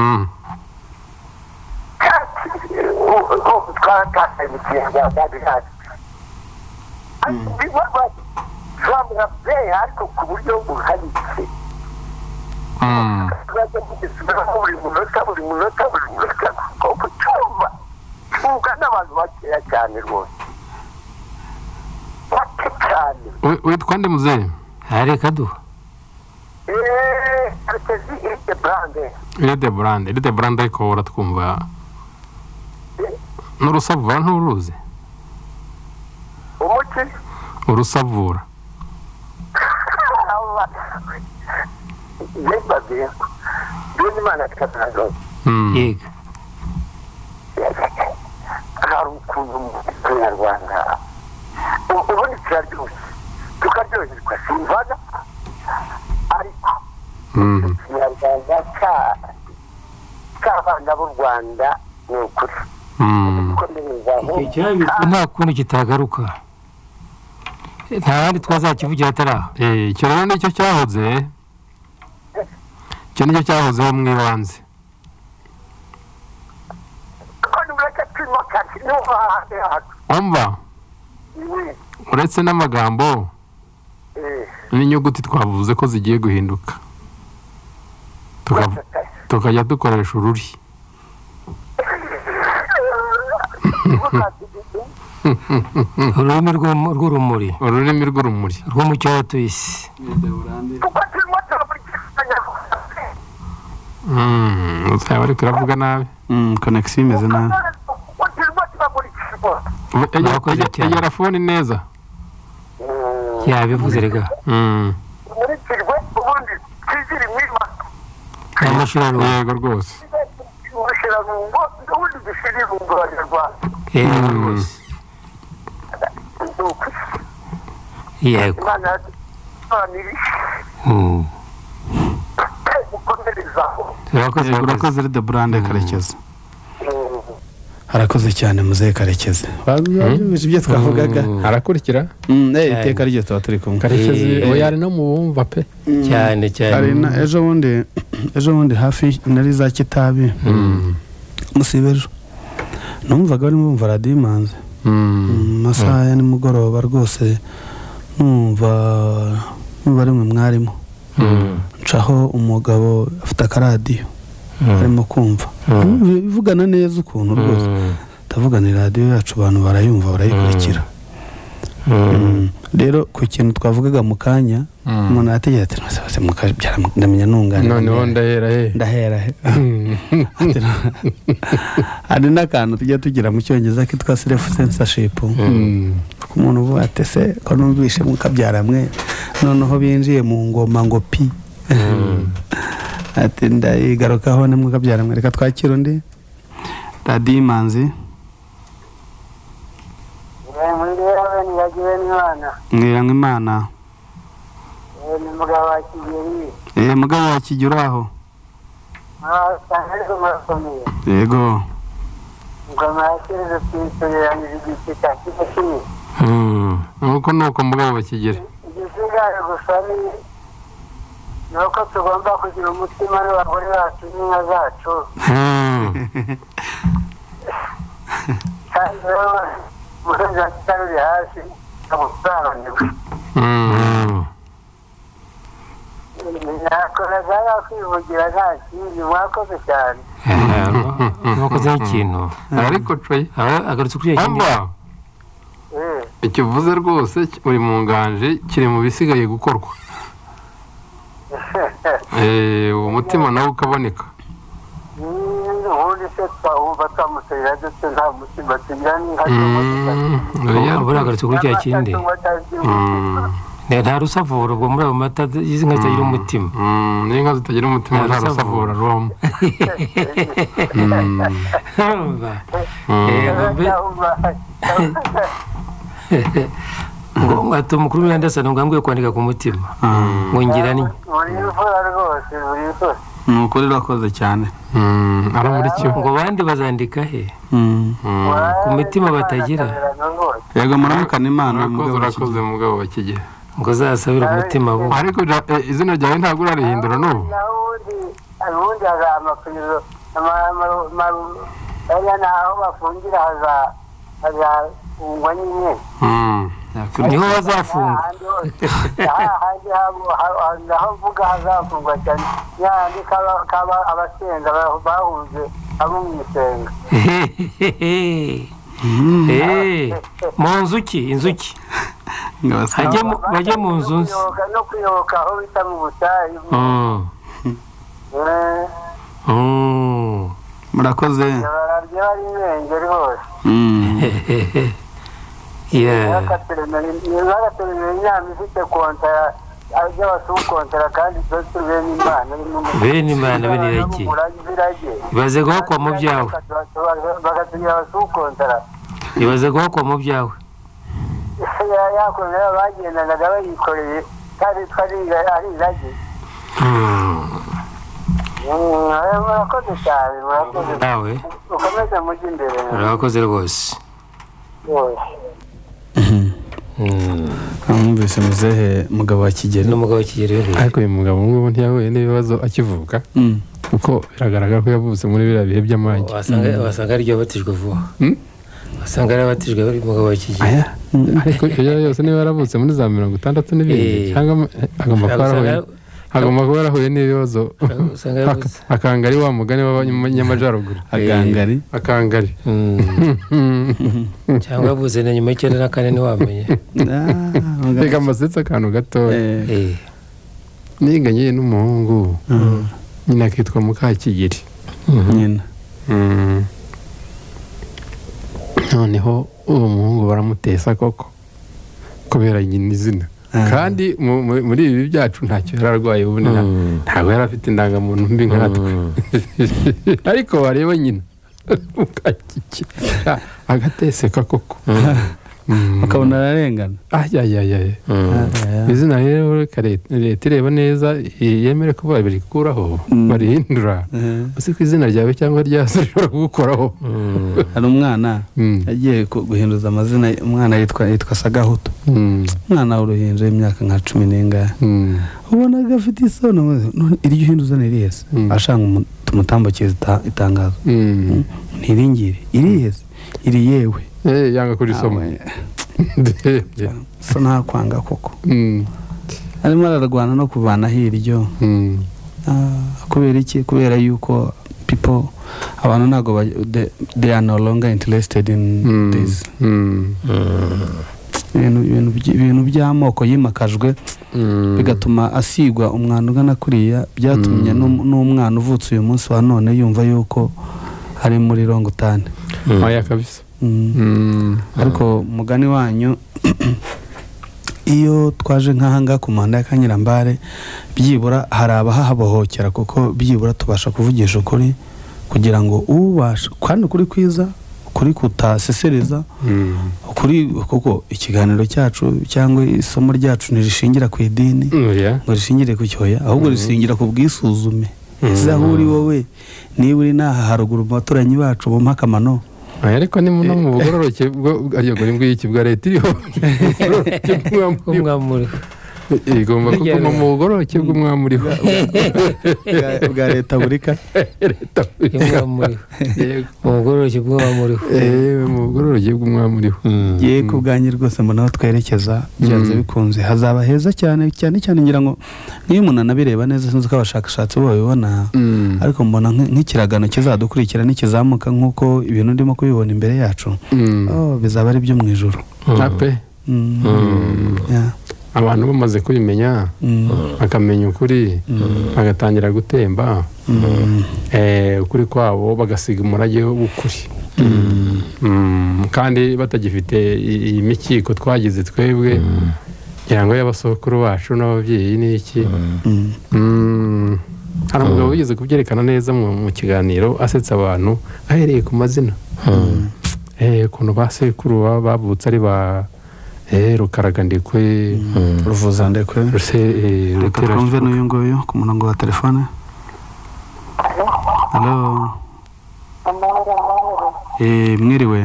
S1: ubu twatakaye mu kinyarwanda bihari turamuha bweya ariko ku buryo buhanitse turaza kugisubiramo buri munota buri munota buri munota kuko cyumva ifunga n'abantu bakeya cyane rwose bake cyane.
S4: witwa nde muzehe?
S5: hari kaduha
S1: eee karekezi iride burande.
S4: iride burande iride burande ariko uratwumva n'urusavura nturuzi?
S1: umuki
S4: urusavura
S1: yebabye byo Imana tukazanazo.
S5: yego
S1: hari ukuntu mu Kinyarwanda ubundi kiraryoshye tukaryoherwa simvaga ariko Ikinyarwanda cy'abana b'u Rwanda ni ukuri
S5: nta kuntu kitagaruka nta handi twazakivugira atari aha.
S4: icyo rero nicyo cyahoze icyo nicyo cyahozeho mu ibanze. umva uretse n'amagambo n'inyuguti twavuze ko zigiye guhinduka tukajya dukoresha ururi.
S5: ururimi rw'urumuri
S4: ururimi rw'urumuri
S5: rw'umucyo watuye isi.
S4: uzaba ariko uravuga nabi.
S3: konegisiyo imeze nabi.
S4: egera fone neza.
S5: yabivuze rega
S1: umurikirwe ubundi twizire mwima
S5: amashurarungo.
S4: yego rwose
S1: amashurarungo ubundi dushira irungo abanyarwanda.
S5: yego rwose yego
S1: Imana yadusobanurire gukomerezaho.
S5: urakoze
S3: urakoze iride burande karekezi. harakoze cyane muzehe karekezi. bazi ibyo twavugaga.
S4: arakurikira
S3: iteka ryo tuba turi kumwe.
S4: karekezi uwo yari no mu bumva pe
S5: cyane cyane.
S3: ejo bundi ejo bundi hafi nari za Kitabi musibejo numvaga barimo bumva radiyo Imanzi masaha ya nimugoroba rwose numva bari mwe mwarimu ncaho umugabo afite akaradiyo arimo kumva bivugana neza ukuntu rwose ndavuganira radiyo yacu abantu barayumva barayikurikira. rero ku kintu twavugaga mu kanya umuntu yategera ati ndamenya ntungane
S4: noneho ndahera he
S3: ndahera he hari n'akantu tujya tugira mu cyongereza kitwa self censorship ku muntu uvuga ati se ko numvishe mukabyara mwe noneho binjiye mu ngoma ngo pi ati ndayigarukaho ne mukabyara mwe reka twakira undi radiyo Imanzi. mwiranga Imana.
S1: ni mugabo wa Kigeli.
S3: eh mugabo wa Kigeli aho.
S1: ah sanze murakomeye.
S3: yego
S1: ngoma yakirize kwisobanurira igiti cya kimwe.
S4: mm nuko nuko mugabo wa Kigeli.
S1: igisigaye gusa ni nuko tugomba kugira umutima n'abagore bacu n'inka zacu. kandi murenzi ataruri hasi amusobanurira. nakoraga yakwivugira nta kindi mwakoze cyane.
S5: mwakoze ikintu
S4: ariko coye
S5: agarutse kuri iki
S4: amba icyo uvuze rwose uri mu nganje kiri mu bisigaye gukorwa. eh umutima nawe ukaboneka.
S1: ubundi se twumva twamuserera ndetse nta mutima tugira n'inka.
S5: agarutse kuri iki kindi nta rusavura ubwo muri ayo mata izi nka zitagira umutima.
S4: n'inka zitagira umutima nta rusavura roma.
S5: ngo ati umukuru w'indasano ngo ambwiye kwandika ku mutima ngo ngira ni
S1: buri imvura rwose buri imvura.
S3: ni ukuri urakoze cyane.
S4: aramurikiwe
S5: ngo abandi bazandika he ku mitima batagira.
S3: yego muramukana Imana.
S4: urakoze mugabo wa Kigeli
S5: ngo zasabira umutima bo.
S4: ariko izina ryawe ntabwo urarihindura n'ubu.
S1: ubundi haza amapirizo aya naho bafungira haza hazafungwa nyine.
S5: niho bazafungwa.
S1: naho mvuga hazafungwa cyane yandi kaba abasenga bahunze abo mu isenga
S5: Eh, mu nzuki inzuki hajye mu- bajye mu nzu nzi.
S1: Kuyoboka no kuyoboka aho bita mu butayu
S5: Mm.
S1: Eh,
S5: Mm.
S3: murakoze
S1: bararya bari irengero hose
S3: Mm.
S5: Yeah.
S1: n'agaterenera inama ifite kontara ajya basukontara kandi byose bene imana
S5: Bene Imana, bene irage. Ibaze guhakwa mu byawe.
S1: bagatugira basukontara
S5: Ibaze guhakwa mu byawe.
S1: yakorera bagendanaga bayikoreye kandi twari ari irage murakoze cyane murakoze
S5: Nawe
S1: ukomeze mujye imbere
S5: urakoze rwose.
S3: mwumvise muzehe mugabo wa Kigeli
S5: N'umugabo wa Kigeli we.
S4: ariko uyu mugabo ngubu ntiyahuye n'ibibazo akivuka
S3: Mm.
S4: kuko biragaragara ko yavutse muri biriya bihe by'amage.
S5: Wasanga wasanga ari yabatijwe vuba.
S4: Mm?
S5: Wasanga ari yabatijwe ari umugabo wa Kigeli.
S3: aya
S4: ariko iyo yose niba yaravutse muri za mirongo itandatu n'ibindi
S5: Eh.
S4: cyangwa agomba kuba yarahuye agomba kuba yarahuye n'ibibazo
S5: Usanga yaravutse.
S4: akangari wa mugani w'abanyamajyaruguru
S3: agangari
S4: akangari
S5: Cyangwa yavuze na nyuma y'icyenda na kane ntiwamenye.
S3: Ah, mugabo.
S4: reka amasetse akantu gatoya
S3: Eh,
S5: Eh.
S4: niganye n'umuhungu
S3: mm.
S4: nyina akitwa Mukakigeli.
S3: nyina
S4: Mm. noneho uwo muhungu baramutesa koko kubera nyina izina
S3: Ah.
S4: kandi mu- mu- muri ibi byacu ntacyo yari arwaye ubundi nta-
S5: Mm.
S4: ntabwo yari afite indangamuntu mbi nkatwe ariko wareba nyina Mukakigeli agateseka koko Mm.
S3: ukabona ararengana
S4: ayayayaya
S3: Ah,
S4: izina rero reka leta leta ireba neza yemere ko barikuraho
S3: Mm.
S4: barihindura
S3: eh.
S4: uzi ko izina ryawe cyangwa ryazo rishobora kugukoraho.
S3: hari umwana
S4: Mm.
S3: yagiye ku- guhinduza amazina umwana yitwa yitwa Sagahutu
S4: Mm.
S3: umwana w'uruhinja w'imyaka nka cumi n'ingahe
S4: Mm.
S3: ubona gafite isoni none iryo uhinduza ni irihese
S4: Mm.
S3: ashanga umu- tumutambukiriza ita- itangazo
S4: Mm.
S3: ntiringire irihese iri yewe
S4: Eh, yanga kurisoma.
S3: so nta kwanga koko
S4: Mm.
S3: arimo ararwana no kuvanaho iryo
S4: Mm.
S3: Ah, kubera iki kubera yuko people abantu ntabwo ba- they, they are no longer interested in
S4: Mm.
S3: this
S4: Mm.
S3: ibintu ibintu by- ibintu by'amoko yimakajwe
S4: Mm.
S3: bigatuma asigwa umwana ugana kuriya byatumye
S4: Mm.
S3: n'um- n'umwana uvutse uyu munsi wa none yumva yuko ari muri rongutane
S4: Oya kabisa.
S3: Mm.
S4: Mm.
S3: ariko mugani wanyu iyo twaje nk'ahangaha ku muhanda ya Kanyirambare byibura hari abahabohokera kuko byibura tubasha kuvugisha ukuri kugira ngo ubasha kandi ukuri kwiza ukuri kutasesereza
S4: Mm.
S3: ukuri kuko ikiganiro cyacu cyangwa isomo ryacu ntirishingira ku idini
S4: Oya.
S3: ngo rishingire ku cyoya ahubwo rishingira ku bwisuzume ese aho uri wowe niba uri n'aha haruguru mu baturanyi bacu mu mpakamano
S4: Oya, ariko ni no mu bugororoke bwo ariyo ngo nimbwi iki bwa leta iriho
S5: Umwamuri.
S4: igomba kuguma mu bugororoke bw'umwami uriho
S3: bwa- bwa leta burika
S4: leta
S5: Umwamuri.
S4: Yego.
S5: Mu bugororoke bw'umwamuri.
S4: Eh, mu bugororoke bw'umwami uriho.
S3: ye ku bwanjye rwose mbona aho twerekeza byanze
S4: Mm.
S3: bikunze hazaba heza cyane cyane cyane ngira ngo niyo umuntu anabireba neza sinzi ko abashakashatsi bo babibona
S4: Mm.
S3: ariko mbona nk- nk'ikiragano kizadukurikira nikizamuka nk'uko ibintu ndimo kubibona imbere yacu
S4: Mm.
S3: oh, bizaba ari byo mu ijuru
S4: Ape.
S3: Mm.
S4: Mm.
S3: Yeah.
S4: abantu bamaze kubimenya
S3: Mm.
S4: bakamenya ukuri bagatangira gutemba
S3: Mm.
S4: eh, ukuri kwabo bagasiga umurage w'ukuri. Mm. kandi batagifite i- iyi mikiko twagize twebwe ngira ngo y'abasokuru bacu n'ababyeyi n'iki.
S3: Mm.
S4: Mm. hari umugabo wigeze kubyerekana neza mu mu kiganiro asetsa abantu ahereye ku mazina eh, ukuntu ba sekuru baba bavutse ari ba eh, Rukaragandekwe,
S3: ruvuzandekwe
S4: Ruse eh,
S3: reka
S4: Rutera
S3: twumve n'uyu nguyu ku murongo wa telefone halo
S1: amahoro amahoro
S3: eh, mwiriwe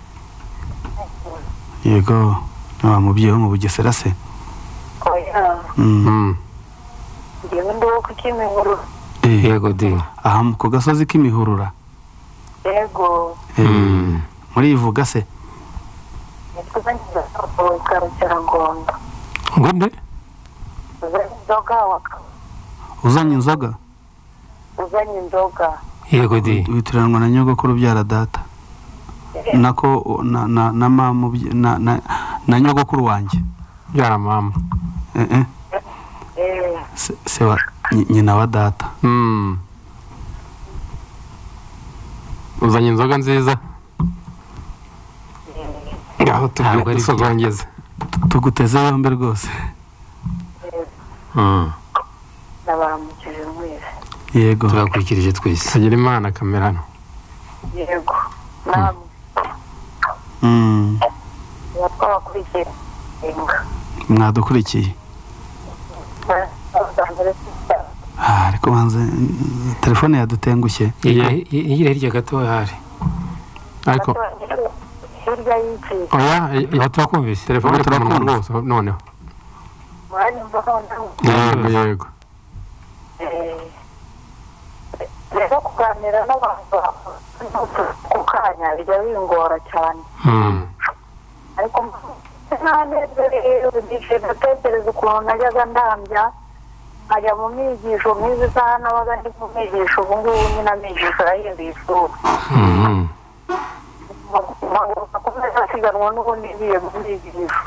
S3: yego wa mubyeyi wo mu Bugesera se
S1: oya
S3: Mm.
S4: Mm.
S1: ngewe ndiho ku Kimihurura
S3: Eh,
S5: Yego di.
S3: aha ku gasozi k'imihurura
S1: yego
S3: Eh,
S4: Mm.
S3: muri ivuga se
S1: nitwe zangiza soko Karukiragondo
S3: ngo nde
S1: uzanye inzoga waka
S3: uzanye inzoga
S1: uzanye inzoga
S5: yego di
S3: witiranwa na nyogokuru byara data nako na na na mamu na na na nyogokuru wanjye
S4: byara mama
S3: eh eh se se wa nyina wa data
S4: mm uzanye inzoga nziza ngaho tugusogongeze
S3: tuguteze yombe rwose
S4: mm
S1: nabaramukije mwese
S3: yego
S5: turakurikirije twese
S4: kagira imana kamerano
S1: yego namwe
S3: mm
S1: twabakurikiye
S3: mwadukurikiye ah ariko banze telefone yadutengushye
S5: igira hirya gato hari
S4: ariko
S1: hirya y'iki
S4: oya yatwakumvise telefone turakumva rwose noneho
S1: mwanyumva
S4: yego yego
S1: rero kuganira n'abantu ku kanya bijya bingora cyane ariko ntanezerewe ndatekereza ukuntu najyaga ndambya nkajya mu myigisho nk'izi isaha nabaga ndi mu myigisho ubu ngubu nyine amigisho arahinduye isura nkomeza asiganwa n'ubundi ngiye mu myigisho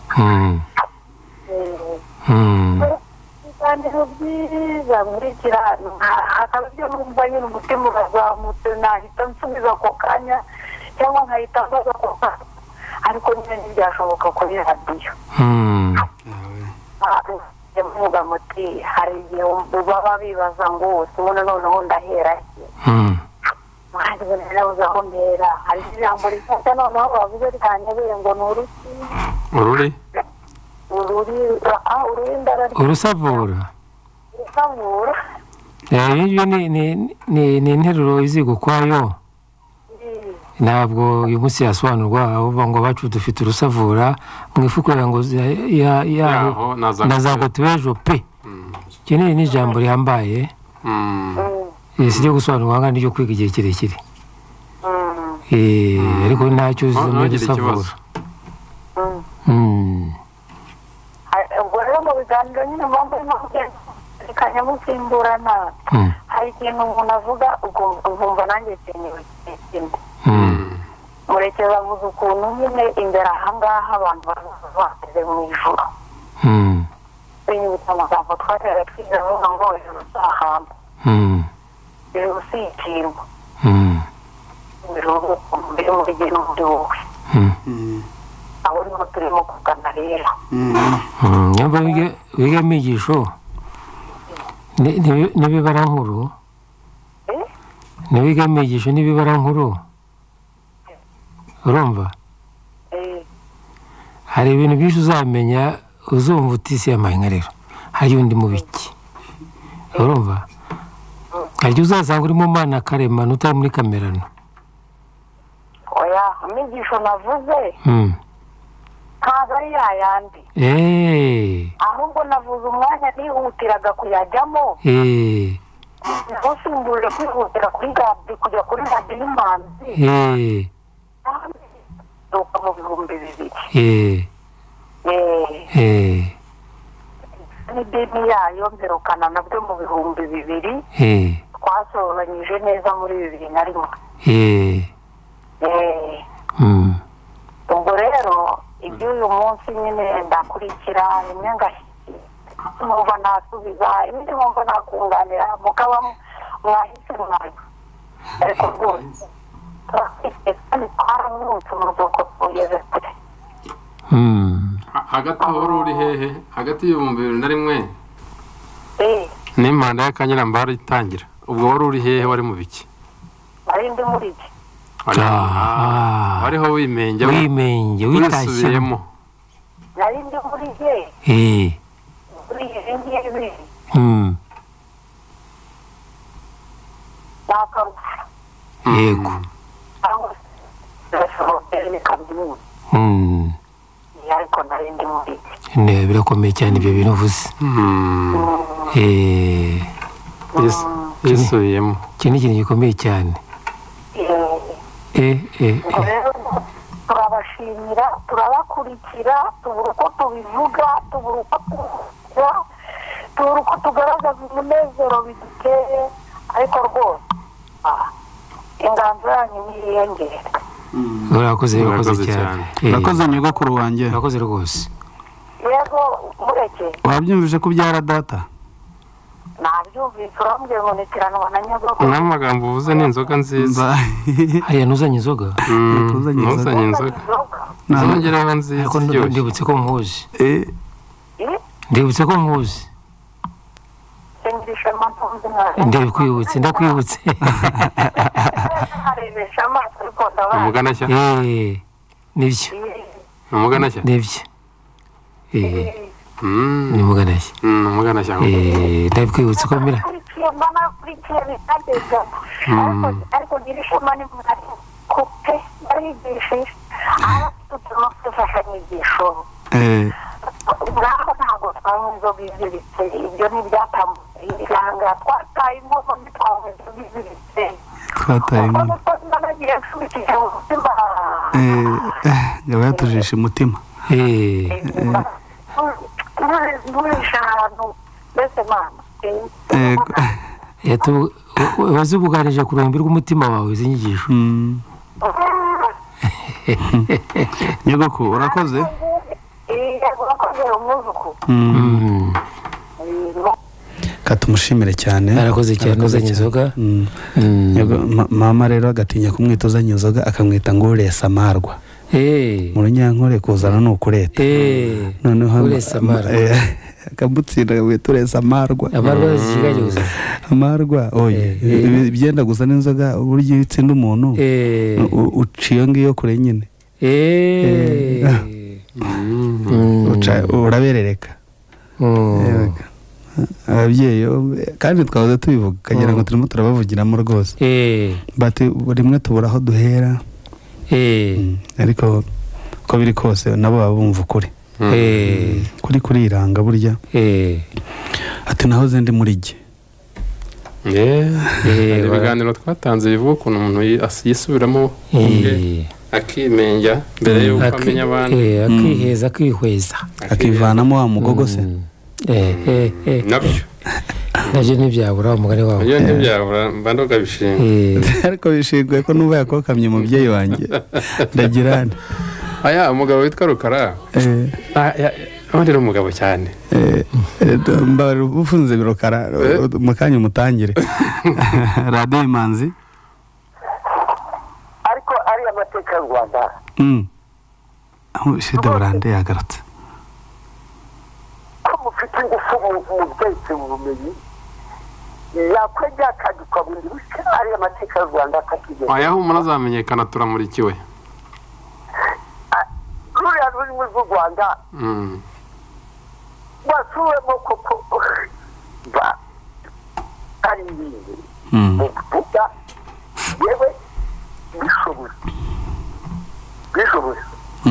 S1: ibiganiro byiza nkurikira hakaba ibyo numva nyine umutima urazamutse nahita nsubiza ako kanya cyangwa nkahita mbaza ako kanya ariko nyine ntibyashoboka kuri radiyo mvuga muti hari igihe baba bibaza ngo wose ubona noneho ndahera mwari ubona nabuze aho mbera hari ijambo rifata noneho bavuze rikanyabere ngo ni uruki
S4: ururi
S1: ururi ah ururi ndarari
S5: urusavura
S1: urusavura
S5: eh iyo ni ni ni interuro izigo kwayo ntabwo uyu munsi yasobanurwa aho ngo bacu dufite urusavura mwifukura ngo ya ya nazago tubejo pe kene ni jambo rihambaye isi ryo gusobanurwa ngandi ryo kwiga igihe kirekire eh ariko ntacyo urusavura mm
S1: ubwo rero mu biganiro nyine mpamvu kanya musimburana hari ikintu umuntu avuga ugomba nanjye cyenewe ikintu murekeza avuze ukuntu nyine imbere ahangaha abantu bageze mu ijoro binyibutsa amagambo twatera twiga avuga ngo ijoro si ahantu ijoro si ikintu ijoro mbere muri gihe n'undi wowe aho niho turimo kugana rero
S5: nyamba wiga amigisho n'ibibara nkuru ntiwiga amigisho n'ibibara nkuru urumva hari ibintu byinshi uzamenya uzumva utisi y'amahanga rero hari undi mu biki urumva hari uzasanga uri mu mana karemano utari muri kamerano
S1: oya amigisho navuze ntabwo ari yayandi ahubwo navuze umwanya nihutiraga kuyajyamo ntusimbuje kwihutira kuri gadi kujya kuri gadi n'imanzi duka mu bihumbi bibiri n'idini yayo mperukana nabyo mu bihumbi bibiri twasoranyije neza muri bibiri na rimwe ubwo rero iby'uyu munsi nyine ndakurikira rimwe ngashyira nasubiza ibindi mpamvu nakunganira mukaba mwahise mwayo ariko rwose turafite kandi twaramwutse umuzuko tugeze kure
S4: hagati aho wari uri hehe hagati y'ibihumbi bibiri na rimwe n'impanda y'akanyarambara itangira ubwo wari uri hehe wari mu biki
S1: nari ndi muri iki
S4: wariho wimenge
S5: wimenge
S4: witashyemo
S1: nari ndi muri he muri izi ngibi nakarusha
S5: yego
S1: cyangwa se birashoboka ni kaminuza ariko nari ndi muri iki
S5: ne birakomeye cyane ibyo bintu uvuze
S4: yisubiyemo
S5: iki ni ikintu gikomeye cyane
S1: turabashimira turabakurikira tubura uko tubivuga tubura uko tuvuga tubura uko tugaragaza umunezero biduteye ariko rwose inganzo yanyu niyiyongere.
S5: urakoze urakoze cyane
S3: urakoze nyogokuru wanjye
S5: urakoze rwose
S1: yego mureke
S3: wabyumvise ko byara data
S1: nabyumvise urambwira ngo nitiranwa na nyogokuru
S4: n'amagambo uvuze ni inzoga nziza
S5: hariya ntuzanye inzoga
S4: ntuzanye inzoga ntuzongeraho nziza
S5: ariko
S4: iryoshye
S5: ndibutse ko nkuzi
S1: Eh?
S5: ndibutse ko nkuzi
S1: sengirisha amatunzi mwana
S5: ndakwibutse ndakwibutse
S1: harebesha amaso ariko ndabaye
S4: umuganashya
S5: eh nibyo
S4: umuganashya
S5: nibyo eh
S4: Mm,
S5: ni muganashya
S4: mm, umuganashya
S5: eh ndakwibutse ko mira
S1: akurikiye mbona akurikiye bitageza ariko ariko girisha mani mwari kupe arigishije abafite uturimo tw'imfashanyigisho
S3: eh
S1: ngaho ntabwo twanywa inzoga iziritse ibyo ni ibyatambutse iranga twataye inkono ntitwanywa inzoga iziritse
S3: twataye inkono
S1: kuko nagiye nsubikije mu mutima
S3: eh yaba yatujisha umutima
S5: eh
S1: nturisha ahantu mbese mama
S3: yego
S5: yato wazubuganije ku ruhimbi rw'umutima wawe izi nyigisho
S3: Mm. nyogokuru urakoze
S1: yego urakoze umuzuku
S3: Mm. katumushimire cyane
S5: arakoze cyane uzanye inzoga
S3: Mm.
S5: Mm.
S3: Yego, ma- mama rero agatinya kumwita uzanye inzoga akamwita ngo uresa amarwa
S5: eh
S3: mu runyankore kuzana ni ukureta
S5: eh
S3: noneho
S5: uresa amarwa.
S3: eh, akamutsinda akamwita uresa amarwa
S5: amarwa zisigaye gusa
S3: amarwa oye
S5: Eh, eh.
S3: byenda gusa n'inzoga uburyo iyo utsinda umuntu
S5: eh
S3: u- uca iyo ngiyo kure nyine
S5: eh Mm.
S3: uca uraberereka
S5: Mm.
S3: Yego. ababyeyi yo- kandi twahoze tubivuga ukagira ngo turimo turabavugiramo rwose
S5: eh
S3: bati rimwe tubura aho duhera
S5: eh
S3: Mm, ariko uko biri kose nabo baba bumva ukuri
S5: eh
S3: kuri kuriranga burya
S5: eh
S3: ati nahoze ndi muri jye
S4: Eh,
S5: Eh,
S4: hari
S5: wa-
S4: ibiganiro twatanze bivuga ukuntu umuntu yi- as- yisubiramo ubwe
S5: eh
S4: akimenya mbere y'uko
S5: Aki-
S4: amenya abandi
S5: eh, akiheza akihweza
S3: akivanamo wa mugogo se
S5: Mm. eh eh eh
S4: nabyo
S5: nabyo ntibyabura umugani wawe
S4: iyo ntibyabura mba ndogabishinga
S5: eh
S3: ariko bishinguye ko nuba yakokamye umubyeyi wanjye ndagira nti
S4: aya umugabo witwa Rukara
S3: eh,
S4: ah, ya- abandi ni umugabo cyane
S3: eh, eh, mbabarira ufunze birokara mu kanya umutangire radiyo imanzi
S1: ariko ari amateka y'u Rwanda
S3: Mm. aho shida burande yagarutse
S1: ko mufite ingufu mu bwese mu bumenyi yakwegera akaduka bundi bushya ari amateka y'u Rwanda akakigeza
S4: aya humura azamenyekana turamurikiwe
S1: ruriya rurimi rw'u Rwanda
S4: Mm.
S1: wasuwemo koko ba ari ibintu
S3: Mm.
S1: mu kuvuga yewe bishoboye bishoboye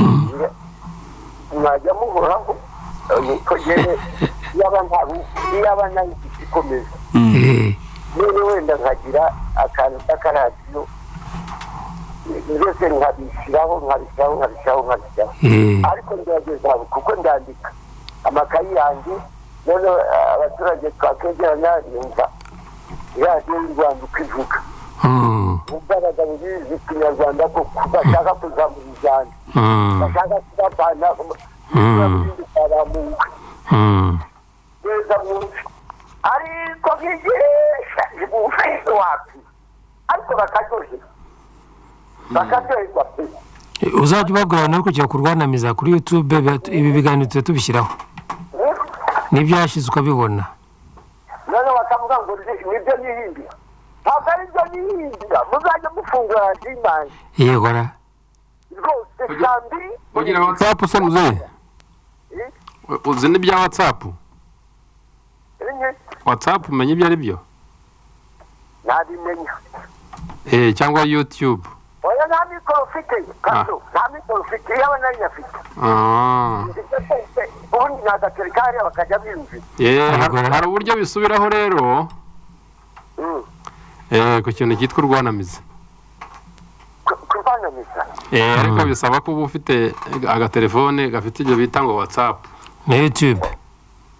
S1: mwajya muhoraho nuko yewe yaba ntaru yaba nari ikomeza
S3: Mm.
S5: eh
S1: none wenda nkagira akantu k'akaradiyo mbese nkabishyiraho nkabishyiraho nkabishyiraho nkabishyiraho
S5: eh
S1: ariko ngerageza kuko ndandika amakayi yanjye none abaturage twakegeranya yumva radiyo y'u Rwanda uko ivuga
S5: mm
S1: umbaraga bizi ikinyarwanda ko bashaka kuzamura ijyana
S5: mm
S1: bashaka kubavana
S5: Mm.
S1: baramuka
S5: mm
S1: neza munsi ariko nk'igihe umufezi wacu ariko bakaryoherwa bakaryoherwa pe
S5: uzajya ubabwira no kujya kurwanamiza kuri YouTube bat- ibi biganiro tuba tubishyiraho n'ibyashize ukabibona
S1: none bakavuga ngo ni- nibyo nihimbira ntabwo ari byo nihimbira muzajya mufungura radiyo imanzi
S5: yego ra
S1: rwose saa mbiri
S4: ugira whatsapp se muzehe uzi n'ibya whatsapp
S1: rimwe
S4: whatsapp umenya ibyo ari byo
S1: ntabimenya
S4: eh cyangwa youtube
S1: oya nta mikoro ufite kato nta mikoro ufite yaba nari nyafite
S4: ah
S1: ibyo byose ubundi nagatereka hariya bakajya biyumvira
S4: eh har- hari uburyo bisubiraho rero
S1: Mm.
S4: eh ku kintu cyitwa urwanamiza
S1: Ku- kuvanamiza
S4: eh ariko bisaba ko uba ufite agatelefone gafite ibyo bita ngo whatsapp
S5: na YouTube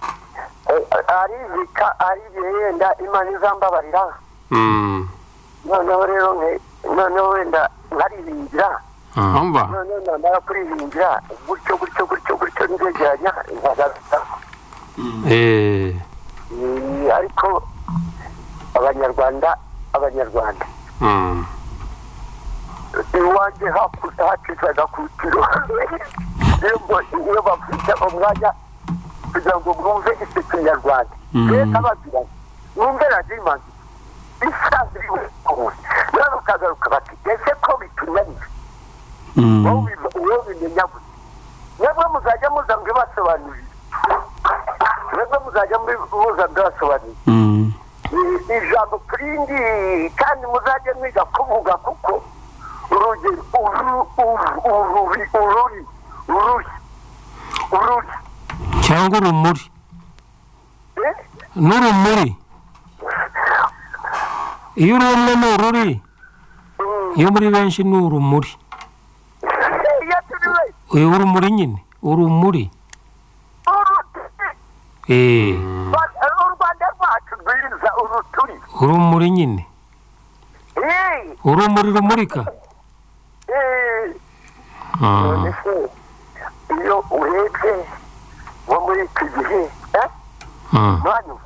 S1: Eh, aribika aribiye yenda imana izambabarira
S4: mm
S1: no
S7: noneho rero noneho wenda nkaririmbira
S4: amba
S7: noneho namara kuririmbira gutyo gutyo gutyo gutyo nzegeranya nkagaruka
S4: eh
S7: ariko abanyarwanda abanyarwanda iwanjye hakizaga ku kiro iyo bafite umwanya kugira ngo mwumve icyo kinyarwanda reka bagira mwumve radiyo imanzi isazi iwe rero ukagaruka bati ese ko bitunaniye wowe bimenya gusa mwebwe muzajya muza ngo ibasobanurire mwebwe muzajya muza ngo ibasobanurire ijambo kurindi kandi muzajya mwiga kuvuga kuko urugero ururi ururi ururi ururi
S5: cyangwa urumuri n'urumuri iyo uri umwe ni ururi iyo muri benshi ni urumuri uyu urumuri nyine urumuri eee
S7: u rwanda rwacu rwiza uruturi
S5: urumuri nyine urumuri rumurika
S7: none se iyo urebye wo muri iki gihe mwanyu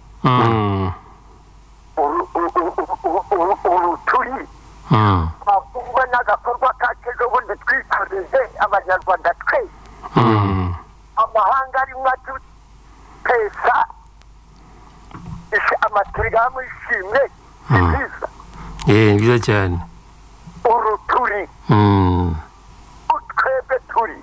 S7: uruturi twavugwa n'agakorwa kakejo bundi twikoreze abanyarwanda twese amahanga arimo adutesa amaturigamu ishimwe ni byiza
S5: eee byiza cyane
S7: uruturi utwebwe turi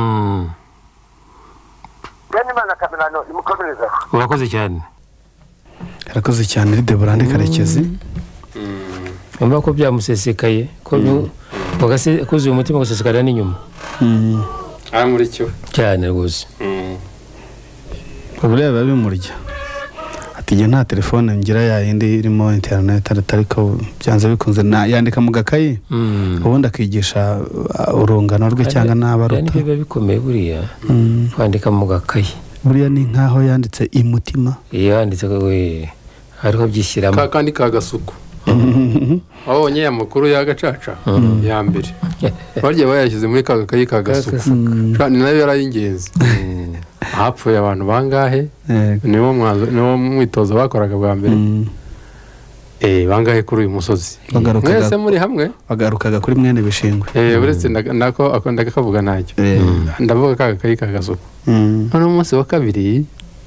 S7: bene imana kamerano imukomereza
S5: urakoze cyane
S3: arakoze cyane ari Deborah Karekezi
S5: umva ko byamusesekaye ko bagase kuzuye umutima gusesekara n'inyuma
S4: ari muri cyo
S5: cyane rwose
S3: ubure babimurya atiye nta telefone ngira ya yindi irimo internet ariko byanze bikunze yandika mu gakayi ubundi akigisha urungano rwe cyangwa n'abaruta
S5: niba bikomeye buriya kwandika mu gakayi
S3: buriya ni nkaho yanditse imutima
S5: yanditse ko we ariko byishyiramo
S4: kandi kagasuku wabonye ya makuru y'agacaca ya mbere bagiye bayashyize muri kagakayi kagasuku ni nayo yarayingenzi hapfuye abantu bangahe niwo mwanzo niwo mwitozo bakoraga bwa mbere eh bangahe kuri uyu musozi mwese muri hamwe
S3: bagarukaga kuri mwene bishingwe
S4: eh uretse nako akondaga kavuga ntacyo ndavuga kagakayi kagasuku none umunsi wa kabiri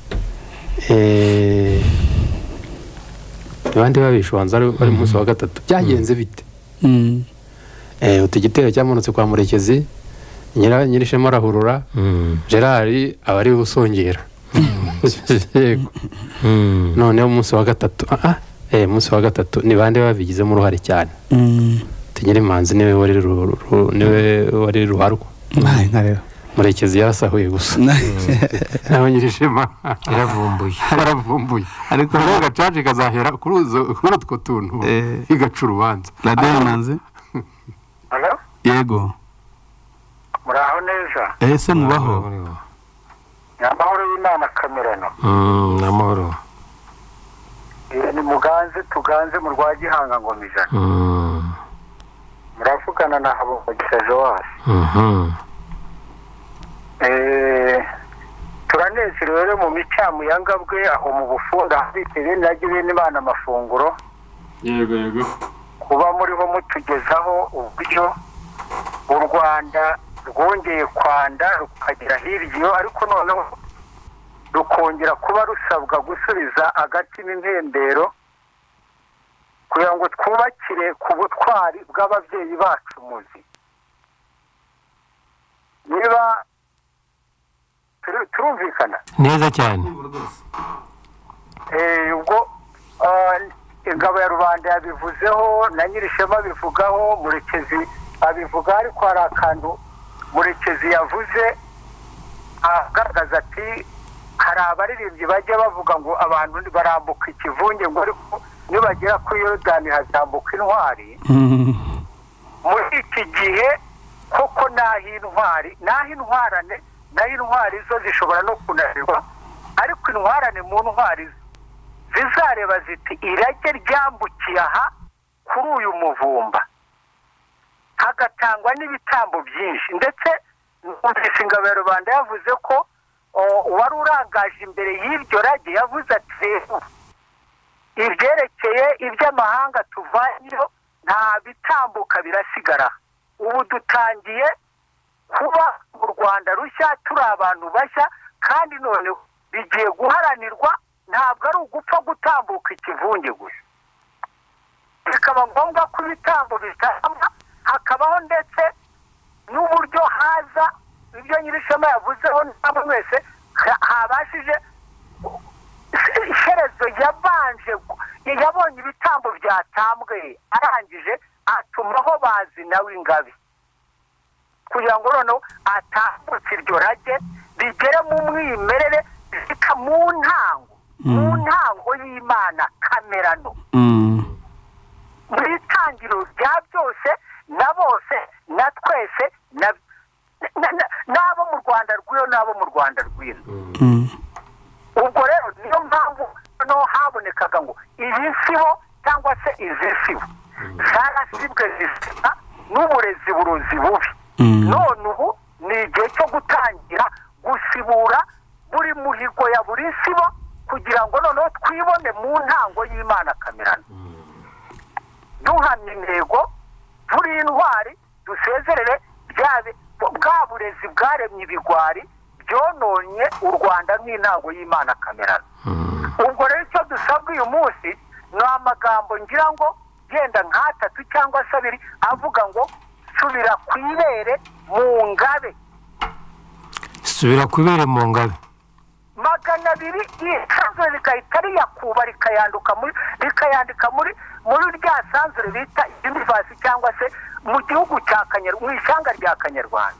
S4: eh abandi babishwanza ari umunsi wa gatatu byagenze bite eh utigitero cyamanutse kwa Murekezi nyira nyirishema rahurura Gerard abari busongera yego none umunsi wa gatatu ah eh umunsi wa gatatu ni bande babigize mu ruhare cyane tinyere manzi niwe wari niwe wari ruharwa
S3: naye nkarero
S4: Murekezi yarasahuye gusa naho nyirishema
S5: yaravumbuye
S4: yaravumbuye ariko rero gacaje kazahera kuruzo kurutwo tuntu igaca urubanza
S3: radio manzi
S7: Hello
S3: yego
S7: muraho neza
S3: ese mubaho
S7: amahoro y'Imana kamerano
S5: mm amahoro
S7: ni muganze tuganze mu rwa Gihanga ngo mijana
S5: mm
S7: muravugana na habo Mugisha Joas
S5: mhm
S7: eh turanezerewe mu micamu yangabwe aho mu bufunda bitewe n'agiye n'Imana amafunguro
S4: yego yego
S7: kuba muriho mutugezaho uburyo u Rwanda rwongeye kwanda rukagira hiryo ariko noneho rukongera kuba rusabwa gusubiza agati n'intembero kugira ngo twubakire ku butwari bw'ababyeyi bacu muzi niba turumvikana
S5: neza cyane
S7: eh ubwo ingabo ya rubanda yabivuzeho na nyirishema bivugaho Murekezi abivuga ariko hari akantu Murekezi yavuze agaragaza ati hari abaririmbyi bajya bavuga ngo abantu barambuka ikivunge ngo ariko nibagera kuri Yorodani hazambuka intwari muri iki gihe koko naho intwari naho intwarane naho intwari zo zishobora no kunanirwa ariko intwarane mu ntwari zizareba ziti irage ryambukiye aha kuri uyu muvumba hagatangwa n'ibitambo byinshi ndetse numvise ingabo ya rubanda yavuze ko wari urangaje imbere y'iryo rage yavuze ati rero ibyerekeye iby'amahanga tuvanyeho nta bitambuka birasigara ubu dutangiye kuba mu Rwanda rushya turi abantu bashya kandi none bigiye guharanirwa ntabwo ari ugupfa gutambuka ikivunge gusa bikaba ngombwa ko ibitambo bitamba hakabaho ndetse n'uburyo haza ibyo nyirishema yavuzeho ntabwo mwese habashije iherezo yabanje yabonye ibitambo byatambwe arangije atumaho bazi nawe ingabi kugira ngo noneho atambutse iryo rage rigere mu mwimerere rika mu ntango mu ntango y'Imana kamerano muri tangiro rya byose na bose na twese n'abo mu Rwanda rw'iyo n'abo mu Rwanda rw'ino ubwo rero niyo mpamvu no habonekaga ngo izi sibo cyangwa se izi sibo zarasibwe zisa n'uburezi burozi bubi none ubu ni igihe cyo gutangira gusibura buri muhigo ya buri sibo kugira ngo noneho twibone mu ntango y'Imana kamerano duhamye intego turi intwari dusezerere bwa burezi bwaremye ibigwari byononye u Rwanda nk'intango y'Imana kamerano ubwo rero icyo dusabwa uyu munsi ni amagambo ngira ngo genda nk'atatu cyangwa se abiri avuga ngo subira ku ibere mu ngabe
S5: subira ku ibere mu ngabe
S7: magana abiri isanzwe rikahita riyakuba rikayanduka muri rikayandika muri muri rya sanzure bita university cyangwa se mu gihugu cya Kanyarwanda mu ishyanga rya Kanyarwanda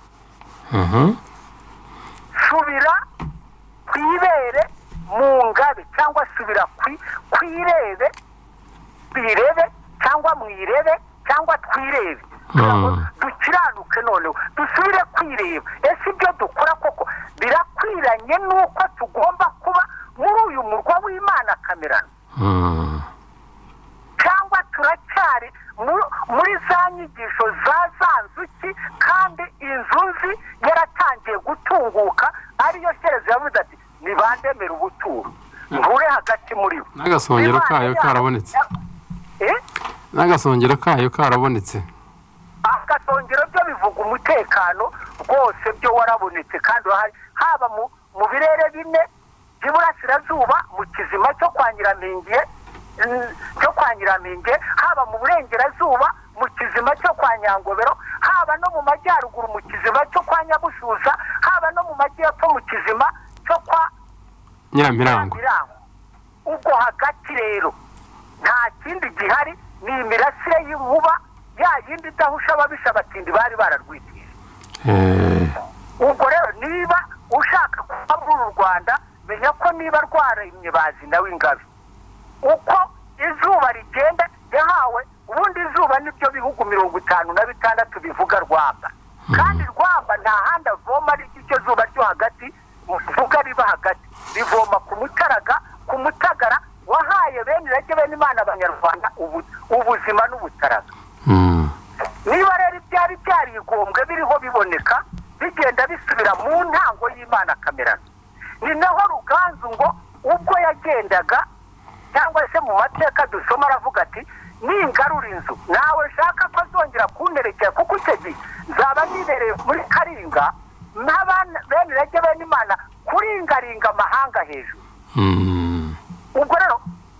S7: subira ku ibere mu ngabe cyangwa subira ku irebe twirebe cyangwa mwirebe cyangwa twirebe dukiranuke noneho dusubire kwireba ese ibyo dukora koko birakwiranye n'uko tugomba kuba muri uyu murwa w'Imana kamerano cyangwa turacyari muri za nyigisho za zanzuki kandi inzuzi yaratangiye gutunguka ariyo sherezo yavuze ati nibandemera ubuturo nture hagati muri bo
S4: n'agasongero kayo karabonetse n'agasongero kayo karabonetse
S7: agasongero byo bivuga umutekano rwose byo warabonetse kandi haba mu birere bine by'iburasirazuba mu kizima cyo kwa Nyiramingiye cyo kwa Nyiramingiye haba mu burengerazuba mu kizima cyo kwa Nyangobero haba no mu majyaruguru mu kizima cyo kwa Nyabususa haba no mu majyepfo mu kizima cyo kwa
S4: Nyiramirango
S7: ubwo hagati rero nta kindi gihari ni imirasire y'inkuba ya yindi idahusha ababisha abatindi bari bararwitije ubwo rero niba ushaka kuba muri uru Rwanda menya ko niba rwaremye bazi nawe ingabe uko izuba rigenda yahawe ubundi izuba nibyo bihugu mirongo itanu na bitandatu bivuga Rwanda kandi Rwanda nta handi avoma ari icyo zuba ryo hagati muvuga riba hagati rivoma ku mutaraga ku mutagara wahaye bene rage bene Imana abanyarwanda ubuzima n'ubutaraga niba rero ibyari byarigombwe biriho biboneka bigenda bisubira mu ntango y'Imana kamerano ni naho Ruganzu ngo ubwo yagendaga cyangwa se mu mateka dusoma aravuga ati ningarura inzu nawe shaka ko azongera kunterekera kuko icyo gihe nzaba nibereye muri Karinga n'abana bene rage bene Imana kuringaringa amahanga hejuru ubwo rero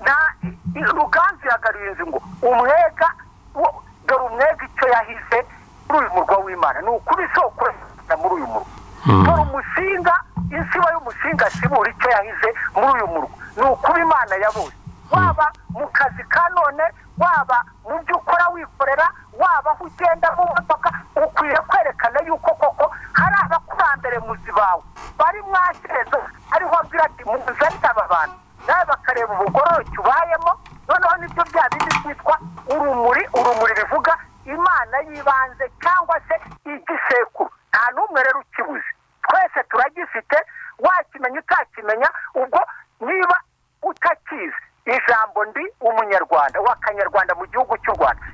S7: Ruganzu yagaruye inzu ngo umwega dore umwega icyo yahize muri uyu murwa w'Imana ni ukuri isoko muri uyu murwa dore umusinga insiba y'umusinga sibura icyo yahize muri uyu murwa ni ukuri Imana yabose waba mu kazi ka none waba mu byo ukora wikorera waba aho ugenda mu modoka ukwiye kwerekana yuko koko hari abakurambere muzi bawe bari mwakirezo ariho agira ati muzanire aba bantu nawe bakareba ubugororoke ubayemo noneho nibyo bya bindi byitwa urumuri urumuri rivuga Imana y'ibanze cyangwa se igisekuru nta n'umwe rero ukibuze twese turagifite wakimenya utakimenya ubwo niba utakizi ijambo ndi umunyarwanda w'akanyarwanda mu gihugu cy'u Rwanda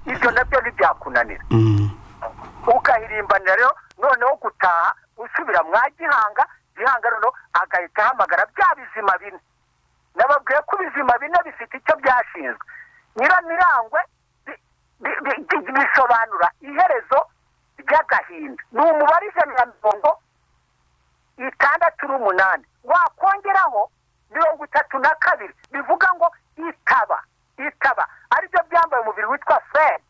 S7: noneho gutaha usubira mwa gihanga gihanga noneho agahita ahamagara bya bizima bine nababwiye ko ibizima bine bifite icyo byashinzwe nyiramirangwe bisobanura iherezo ry'agahinda ni umubare ijana na mirongo itandatu n'umunani wakongeraho mirongo itatu na kabiri bivuga ngo itaba itaba aribyo byambaye umubiri witwa feri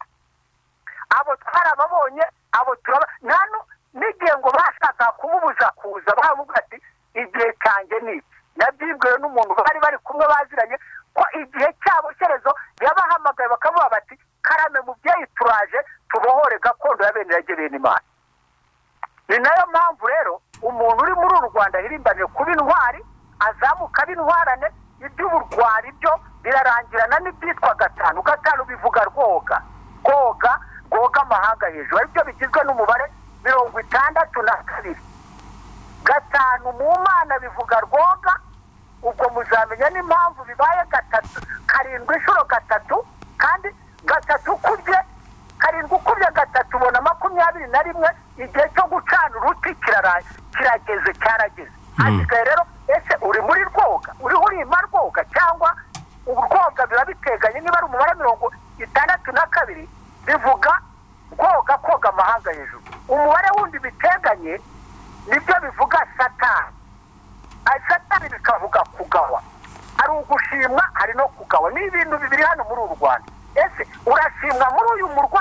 S7: abo twarababonye abo turaba nano n'igihe ngo bashaka kumubuza kuza bavuga ati igihe cyanjye ni iki nabyibwiwe n'umuntu bari bari kumwe baziranye ko igihe cyabo cyerezo yabahamagaye bakavuga bati karame mubyeyi turaje tubohore gakondo y'abenerage bene Imana ni nayo mpamvu rero umuntu uri muri uru Rwanda hirimbanye kuba intwari azamuka b'intwarane iby'uburwari byo birarangirana n'ibyitwa gatanu gatanu bivuga rwoga rwoga rwoga amahanga hejuru aribyo bigizwe n'umubare mirongo itandatu na kabiri gatanu mu mana bivuga rwoga ubwo muzamenya n'impamvu bibaye gatatu karindwi inshuro gatatu kandi gatatu ukubye karindwi ukubye gatatu ubona makumyabiri na rimwe igihe cyo gucana uruti kirageze cyarageze hasigaye rero ese uri muri rwoga uriho urima rwoga cyangwa urwoga biba biteganye niba ari umubare mirongo itandatu na kabiri bivuga rwoga koga amahanga hejuru umubare wundi biteganye nibyo bivuga satani satani bikavuga kugawa ari ugushimwa hari no kugawa ni ibintu bibiri hano muri uru Rwanda ese urashimwa muri uyu murwa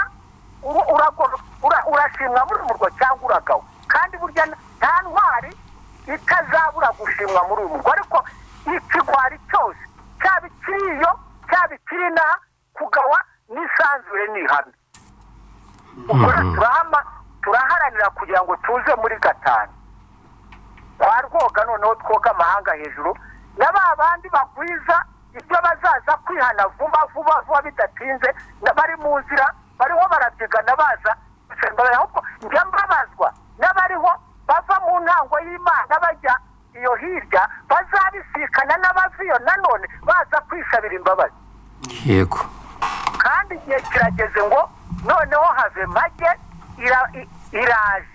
S7: urashimwa muri uyu murwa cyangwa uragawa kandi burya nta ntwari itazabura gushimwa muri uyu murwa ariko ikigwari cyose cyaba ikiriyo cyaba ikiri inaha kugawa n'isanzure n'ihame ubwo turahama turaharanira kugira ngo tuze muri gatanu kwa rwoga noneho twoga amahanga hejuru na ba bandi bagwiza ibyo bazaza kwihana vuba vuba vuba bidatinze bari mu nzira bariho barabyigana baza ahubwo njya mbabazwa n'abariho bava mu ntango y'Imana bajya iyo hirya bazabisikana n'abaviyo nanone baza kwisabira imbabazi
S5: yego
S7: kandi igihe kirageze ngo noneho have make iraje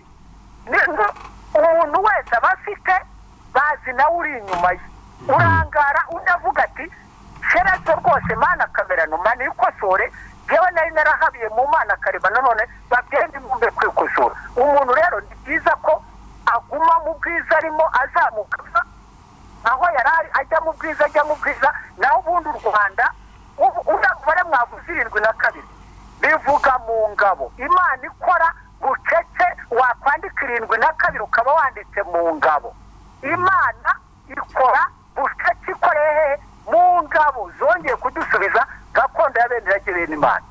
S7: umuntu wese aba afite bazi nawe uri inyuma ye urangara unavuga ati sherezo rwose mana kamera numane ikosore yewe nari narahabiye mu mana kareba nanone bagende mumbe kwikosora umuntu rero ni byiza ko aguma mu bwiza arimo azamuka aho yarari ajya mu bwiza ajya mu bwiza naho ubundi u Rwanda urabare mwavuze irindwi na kabiri bivuga mu ngabo Imana ikora bucece wakwandika irindwi na kabiri ukaba wanditse mu ngabo Imana ikora bucece ikoreye mu ngabo zongeye kudusubiza gakondo y'abenerage bene Imana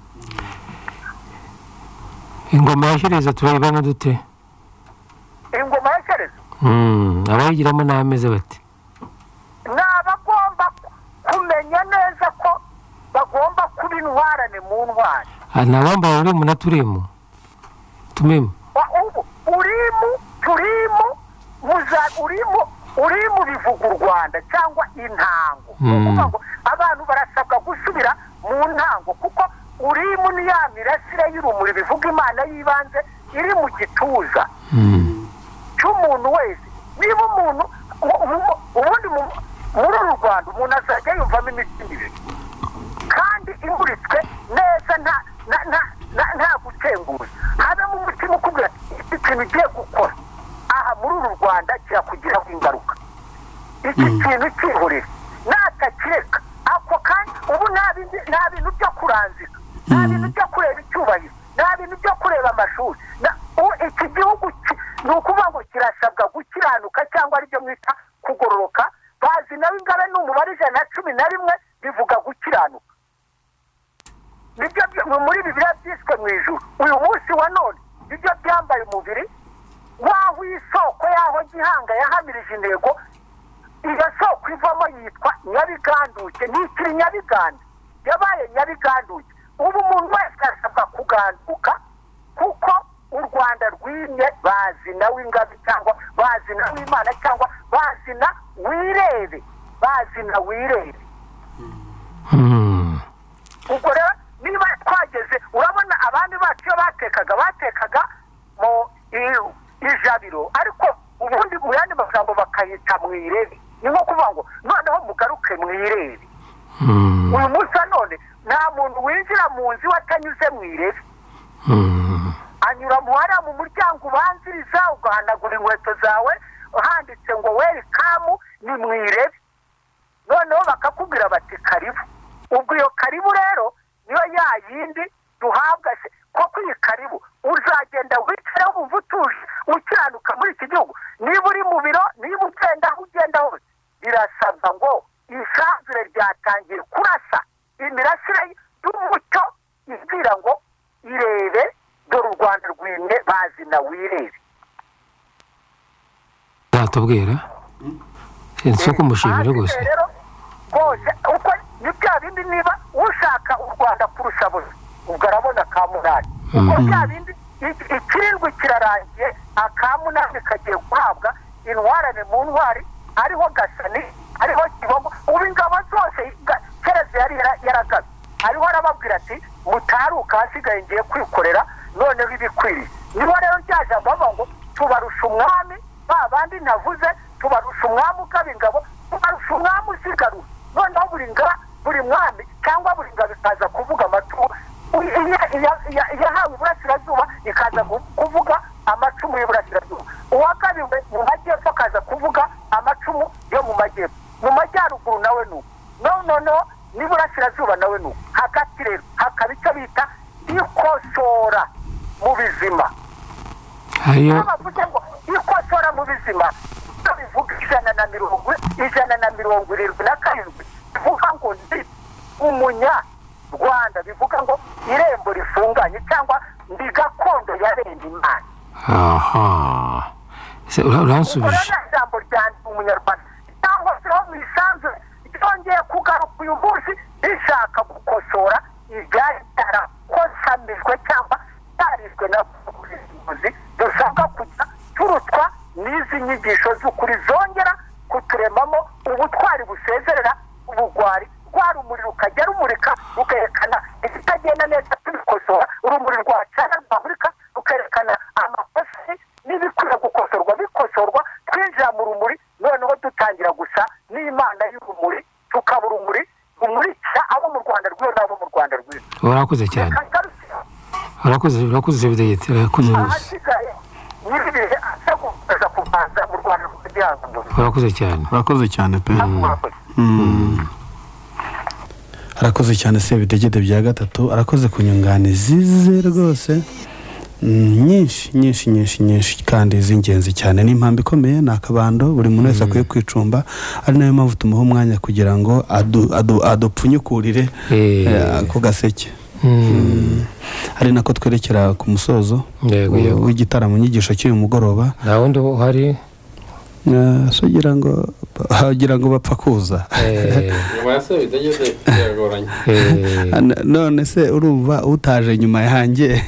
S5: ingoma ya Shyerezo turayibona dute
S7: ingoma ya Shyerezo
S5: abayigiramo n'ameze bati
S7: n'abagomba kumenya neza ko bagomba kuba intwarane mu ntwari
S5: nabambaye uri mu naturimo tumemo
S7: urimu turimu muza urimu urimu bivuga u Rwanda cyangwa intango kuvuga ngo abantu barasabwa gusubira mu ntango kuko urimu ni ya mirasire y'urumuri bivuga Imana yibanze iri mu gituza cy'umuntu wese niba umuntu ubundi muri uru Rwanda umuntu azajya yumvamo imitima ibiri kandi imuritswe neza nta nta gutenguza habamo umutima ukubwira iki kintu ugiye gukora aha muri uru Rwanda kirakugiraho ingaruka iki kintu kihorera natakireka ako kandi ubu nta bintu byo kuranzika nta bintu byo kureba icyubahiro nta bintu byo kureba amashuri iki gihugu ni ukuvuga ngo kirasabwa gukiranuka cyangwa aribyo mwita kugororoka bazi nawe ingabe ni umubare ijana na cumi na rimwe bivuga gukiranuka nibyo muri Bibiliya byiswe mu ijuru uyu munsi wa none nibyo byambaye umubiri waho isoko yaho gihanga yahamirije intego iyo soko ivamo yitwa Nyabiganduke ntikiri Nyabiganda yabaye Nyabiganduke ubu umuntu wese arasabwa kuganduka kuko u Rwanda rwimye bazi nawe ingabe cyangwa bazi nawe Imana cyangwa bazi na wirebe bazi na wirebe ubwo rero niba twageze urabona abandi bacu iyo batekaga batekaga mu ijabiro ariko ubundi mu yandi magambo bakayita mwirebe ni nko kuvuga ngo noneho mugaruke mwirebe uyu munsi none nta muntu winjira mu nzu watanyuze mwirebe anyura mu hariya mu muryango ubanziriza ugahanagura inkweto zawe handitse ngo welcome ni mwirebe noneho bakakubwira bati karibu ubwo iyo karibu rero niyo ya yindi duhabwa se koko iyi karibu uzagenda wicare wumva utuje ukiranuka muri iki gihugu niba uri mu biro niba ugenda aho ugenda hose birasabwa ngo isanzure ryatangiye kurasa imirasire y'umucyo ibwira ngo irebe dore u Rwanda rwimwe bazi na wirebe
S5: natubwira sinzi ko mushimira rwose
S7: rwose uko ni bya bindi niba ushaka u Rwanda kurusha bose ubwo arabona ka munani uko bya bindi ikirindwi kirarangiye akamunani kagiye guhabwa intwarane mu ntwari ariho gasani ariho kibombo ubu ingabo zose kereza yari yaragabe ariho arababwira ati mutaruka hasigaye ngiye kwikorera noneho ibikwiriye niho rero ryaje bavuga ngo tubarusha umwami ba bandi navuze tubarusha umwami ugaba ingabo tubarusha umwami usigaruye noneho buri ngaba buri mwami cyangwa buri ngabo ikaza kuvuga amaturo yahawe iburasirazuba ikaza kuvuga amacumu y'iburasirazuba uwagabiwe mu majyepfo akaza kuvuga amacumu yo mu majyepfo mu majyaruguru nawe nuko noneho n'iburasirazuba nawe nuko hagati rero hakaba icyo bita ikosora mu bizima bavuze ngo ikosora mu bizima bivuga ijana na mirongo ijana na mirongo irindwi na karindwi bivuga ngo ndi umunya Rwanda bivuga ngo irembo rifunganye cyangwa ndi gakondo yarenda Imana
S5: aha se uransubije
S7: ijambo ryandi umunyarwanda cyangwa se ho misanzwe ryongeye kugaruka uyu munsi rishaka gukosora ibyari byarakosamijwe cyangwa byarizwe na ubuyobozi dusabwa kujya turutwa n'izi nyigisho z'ukuri zongera kuturemamo ubutwari busezerera ubugwari rwa rumuri rukajya rumurika rukerekana ikitagenda neza tubikosora urumuri rwacana rwamurika rukerekana amakosa n'ibikwiye gukosorwa bikosorwa twinjira mu rumuri noneho dutangira gusa n'Imana y'urumuri tukaba urumuri rumurikira abo mu Rwanda rw'iyo n'abo mu Rwanda rw'iyo
S5: urakoze cyane urakoze urakoze bidegete urakoze
S7: ahasigaye n'ibihe asa gukomeza kubanza mu Rwanda rw'igihango
S5: urakoze cyane
S3: urakoze cyane pe arakoze cyane se bidegede bya gatatu arakoze kunyunganizi ze rwose nyinshi nyinshi nyinshi nyinshi kandi z'ingenzi cyane n'impamvu ikomeye ni akabando buri muntu wese akwiye kwicumba ari nayo mpamvu tumuha umwanya kugira ngo adupfunyukurire ako gaseke ari nako twerekera ku musozo w'igitaramo nyigisho cy'uyu mugoroba
S5: nta wundi uhari
S3: sugira ngo hagira ngo bapfa kuza none se urumva utaje nyuma yanjye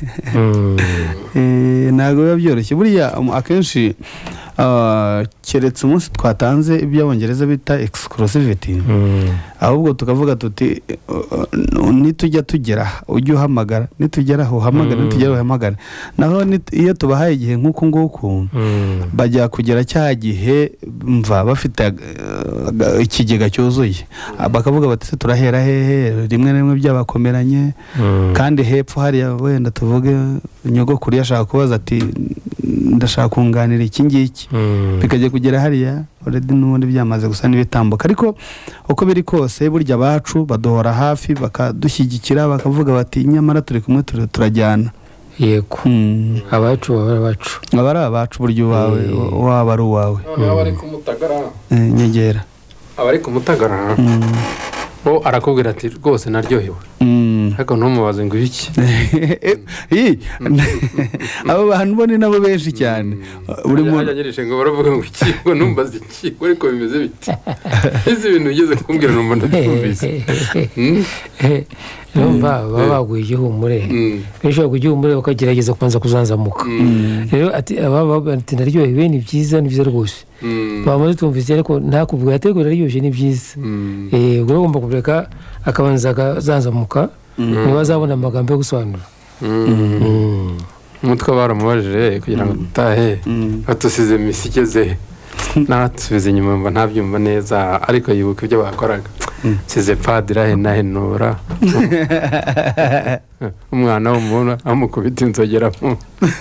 S3: ntabwo biba byoroshye buriya akenshi keretse umunsi twatanze iby'abongereza bita exclusivity ahubwo tukavuga tuti nitujya tugera ujye uhamagara nitugera aho uhamagara nitugera uhamagara naho iyo tubahaye igihe nk'uku nguku bajya kugera cya gihe mva bafite ikigega cyuzuye bakavuga bati se turahera hehe rimwe na rimwe byabakomeranye kandi hepfo hariya wenda tuvuge nyogokuru yashaka kubaza ati ndashaka kunganira iki ngiki bikajya kugera hariya already n'ubundi byamaze gusa n'ibitambuka ariko uko biri kose burya abacu baduhora hafi bakadushyigikira bakavuga bati nyamara turi kumwe turajyana
S5: yego abacu baba abacu
S3: aba ari abacu buryo wawe waba ari uwawe
S4: abari kumutagara
S3: nyegera
S4: abari kumutagara bo arakubwira ati rwose naryohewe ariko ntumubaze ngo iki
S3: abo bantu bo ni nabo benshi cyane
S4: buri muntu yagereje ngo baravuga ngo iki ngo numbaze iki ariko bimeze biti izi bintu ugeze kumbwira numva ndabyumvise
S5: numva baba baguye igihumure bishobora kugira igihumure bakagerageza kubanza kuzanzamuka rero ati aba ati naryohewe ni byiza ni byiza rwose bamaze tumvise ariko ntakubwira ati ngo naryoshye ni byiza eh ubwo ugomba kubereka akabanza kazanzamuka niba azabona amagambo yo gusobanura
S4: umutwe baramubajije kugira ngo dutahe batusize misi igeze natubize inyuma mba ntabyumva neza ariko yibuka ibyo bakoraga size padira henahenura umwana w'umuntu amukubita inzogera mu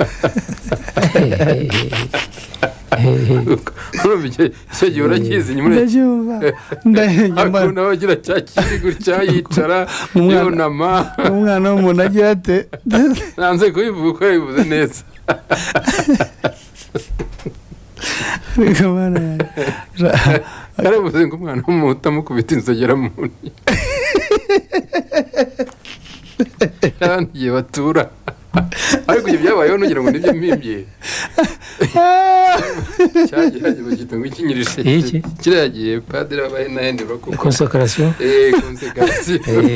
S4: urumva icyo gihe urakizi nyuma akunda bagira cya kiri gutya yicara yunama
S3: umwana w'umuntu agira ate
S4: nanze kubivuga uko yabivuze neza yaravuze ngo umwana w'umuntu amukubita inzogera mu ntoki n'abandi igihe batura ariko ibyo byabayeho nugira ngo nibyo mpimbye cyagiye bagita ngo ikinyirishe kiriya gihe padiri abaye nahendera kuko
S5: konsekarasiyo
S4: eh konsekarasiyo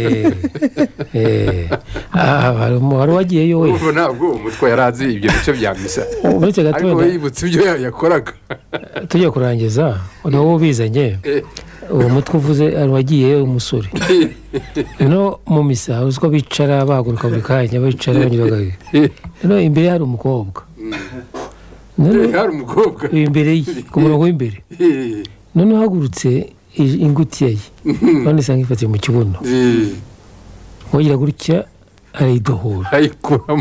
S5: eh ah wari wagiyeyo we
S4: ubu ntabwo umutwe yarazi ibyo bice bya misa
S5: uretse gato
S4: ariko yibutse ibyo yakoraga
S5: tujya kurangiza niwo ubizanye uwo mutwe uvuze ari wagiyeyo umusore no mu misa uziko bicara bahaguruka buri kanya bicara banyuraga no imbere hari umukobwa
S4: hari umukobwa
S5: imbere ku murongo w'imbere none uhagurutse ingutiya ye none isanga ifatiye mu kibuno wagira gutya arayidohora
S4: ayikuramo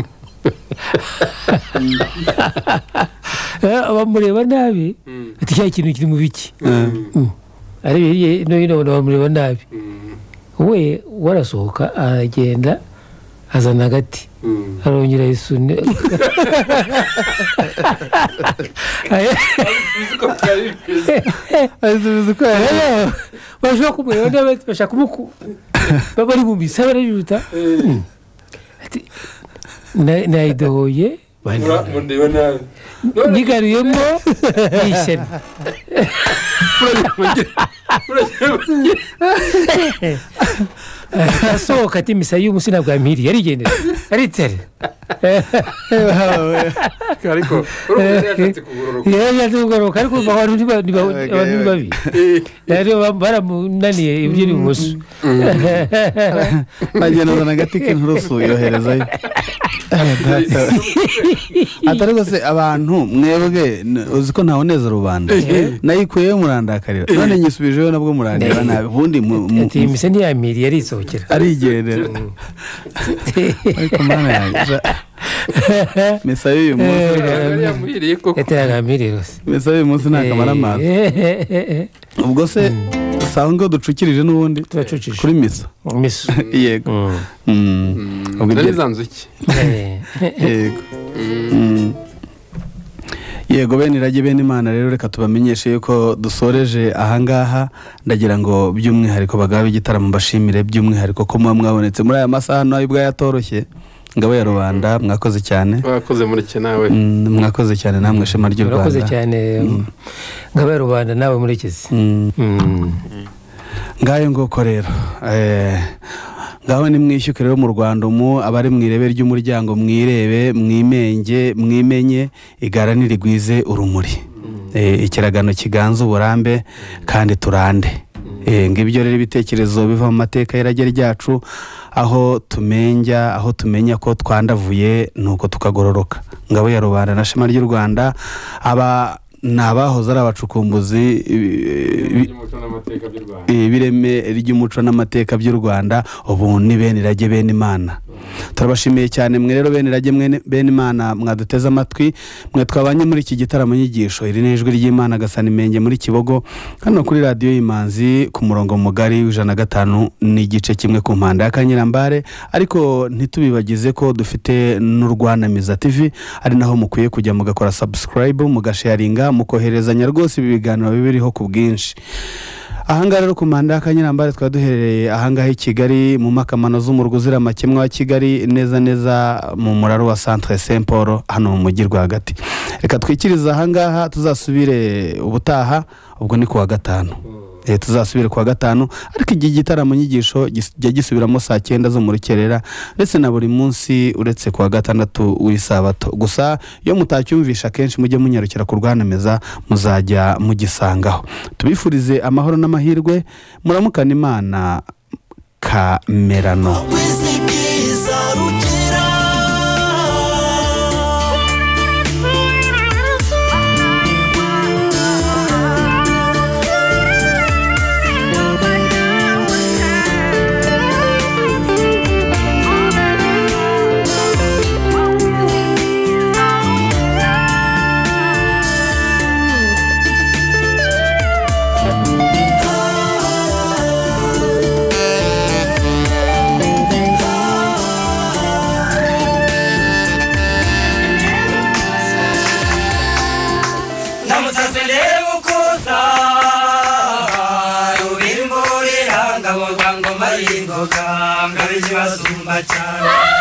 S5: abamureba nabi ati cya kintu kiri mu biki ari no ino bamureba nabi we warasohoka aragenda azana agati arongera yisune
S3: azubiza uko
S5: yari bashaka kumureba nabi bashaka kumuku bari mu misa barajuta ati nayidohoye
S4: mundeba nabi
S5: nigaruyemo yishyana asohoka ati misa y'umunsi ntabwo yampiriye yarigendera aritere
S4: ariko urumva kugororoka
S5: yashatse kugororoka ariko abantu ni babi rero baramunaniye ibyo iri ibumoso
S3: agenda agati k'inturusu yoherezayo atari rwose abantu mwebwe uzi ko ntawuneza rubanda nayikuyeyo murandakarira none nyisubijeyo nabwo murandeba nabi ubundi
S5: ati misa ntiyampiriye arisohokera
S3: arigendera ariko mana yanjye misa y'uyu munsi
S4: yamuhiriye koko
S5: yateragamiriye rwose
S3: misa y'uyu munsi nta kamara amazi ubwo se sawa ngo ducukirije n'ubundi
S5: turacukije
S3: kuri misa
S5: misa
S3: yego
S4: ubwo nizanzuki
S3: yego yego bene irage bene imana rero reka tubamenyeshe yuko dusoreje ahangaha ndagira ngo by'umwihariko bagabe igitaramo mbashimire by'umwihariko ko muba mwabonetse muri aya masaha nayo ubwo yatoroshye ngabo ya rubanda mwakoze cyane
S4: mwakoze muri cye nawe
S3: mwakoze cyane namwe shema ry'u Rwanda
S5: mwakoze cyane ngabo ya rubanda nawe muri kizi
S3: ngayo ngoko rero eh ngaho ni mwishyuke rero mu Rwanda umu abari mwirebe ry'umuryango mwirebe mwimenge mwimenye igara nirigwize urumuri eh ikiragano kiganza uburambe kandi turande eh ngibyo rero ibitekerezo biva mu mateka y'irage ryacu aho tumenja aho tumenya ko twandavuye nuko tukagororoka ngabo ya rubanda na shema ry'u Rwanda aba nabahoze ari abacukumbuzi ibireme ry'umuco n'amateka by'u Rwanda ubu ni bene irage bene imana turabashimiye cyane mwe rero bene irage bene imana mwaduteze amatwi mwe twabanye muri iki gitaramo nyigisho iri n'ijwi ry'Imana gasana imenge muri Kibogo hano kuri radio y'Imanzi ku murongo mugari w'ijana na gatanu n'igice kimwe ku mpanda ya Kanyirambare ariko ntitubibagize ko dufite n'Urwanamiza T V ari naho mukwiye kujya mugakora subscribe mugasharinga mukoherezanya rwose ibi biganiro bibiriho ku bwinshi ahangaha rero ku mpanda ya Kanyirambare twaduherereye ahangaha i Kigali mu makamano z'umurwa uzira makemwa wa Kigali neza neza mu muraro wa Centre Saint Paul hano mu mujyi rwagati reka twikiriza ahangaha tuzasubire ubutaha ubwo ni ku wa gatanu eh tuzasubire ku wa gatanu ariko iki gitaramo nyigisho jya gisubiramo saa cyenda zo mu rukerera ndetse na buri munsi uretse ku wa gatandatu w'isabato gusa iyo mutacyumvisha kenshi mujye munyarukira ku Rwanamiza muzajya mugisangaho tubifurize amahoro n'amahirwe muramukana Imana Kamerano.
S8: nyibasumba cyane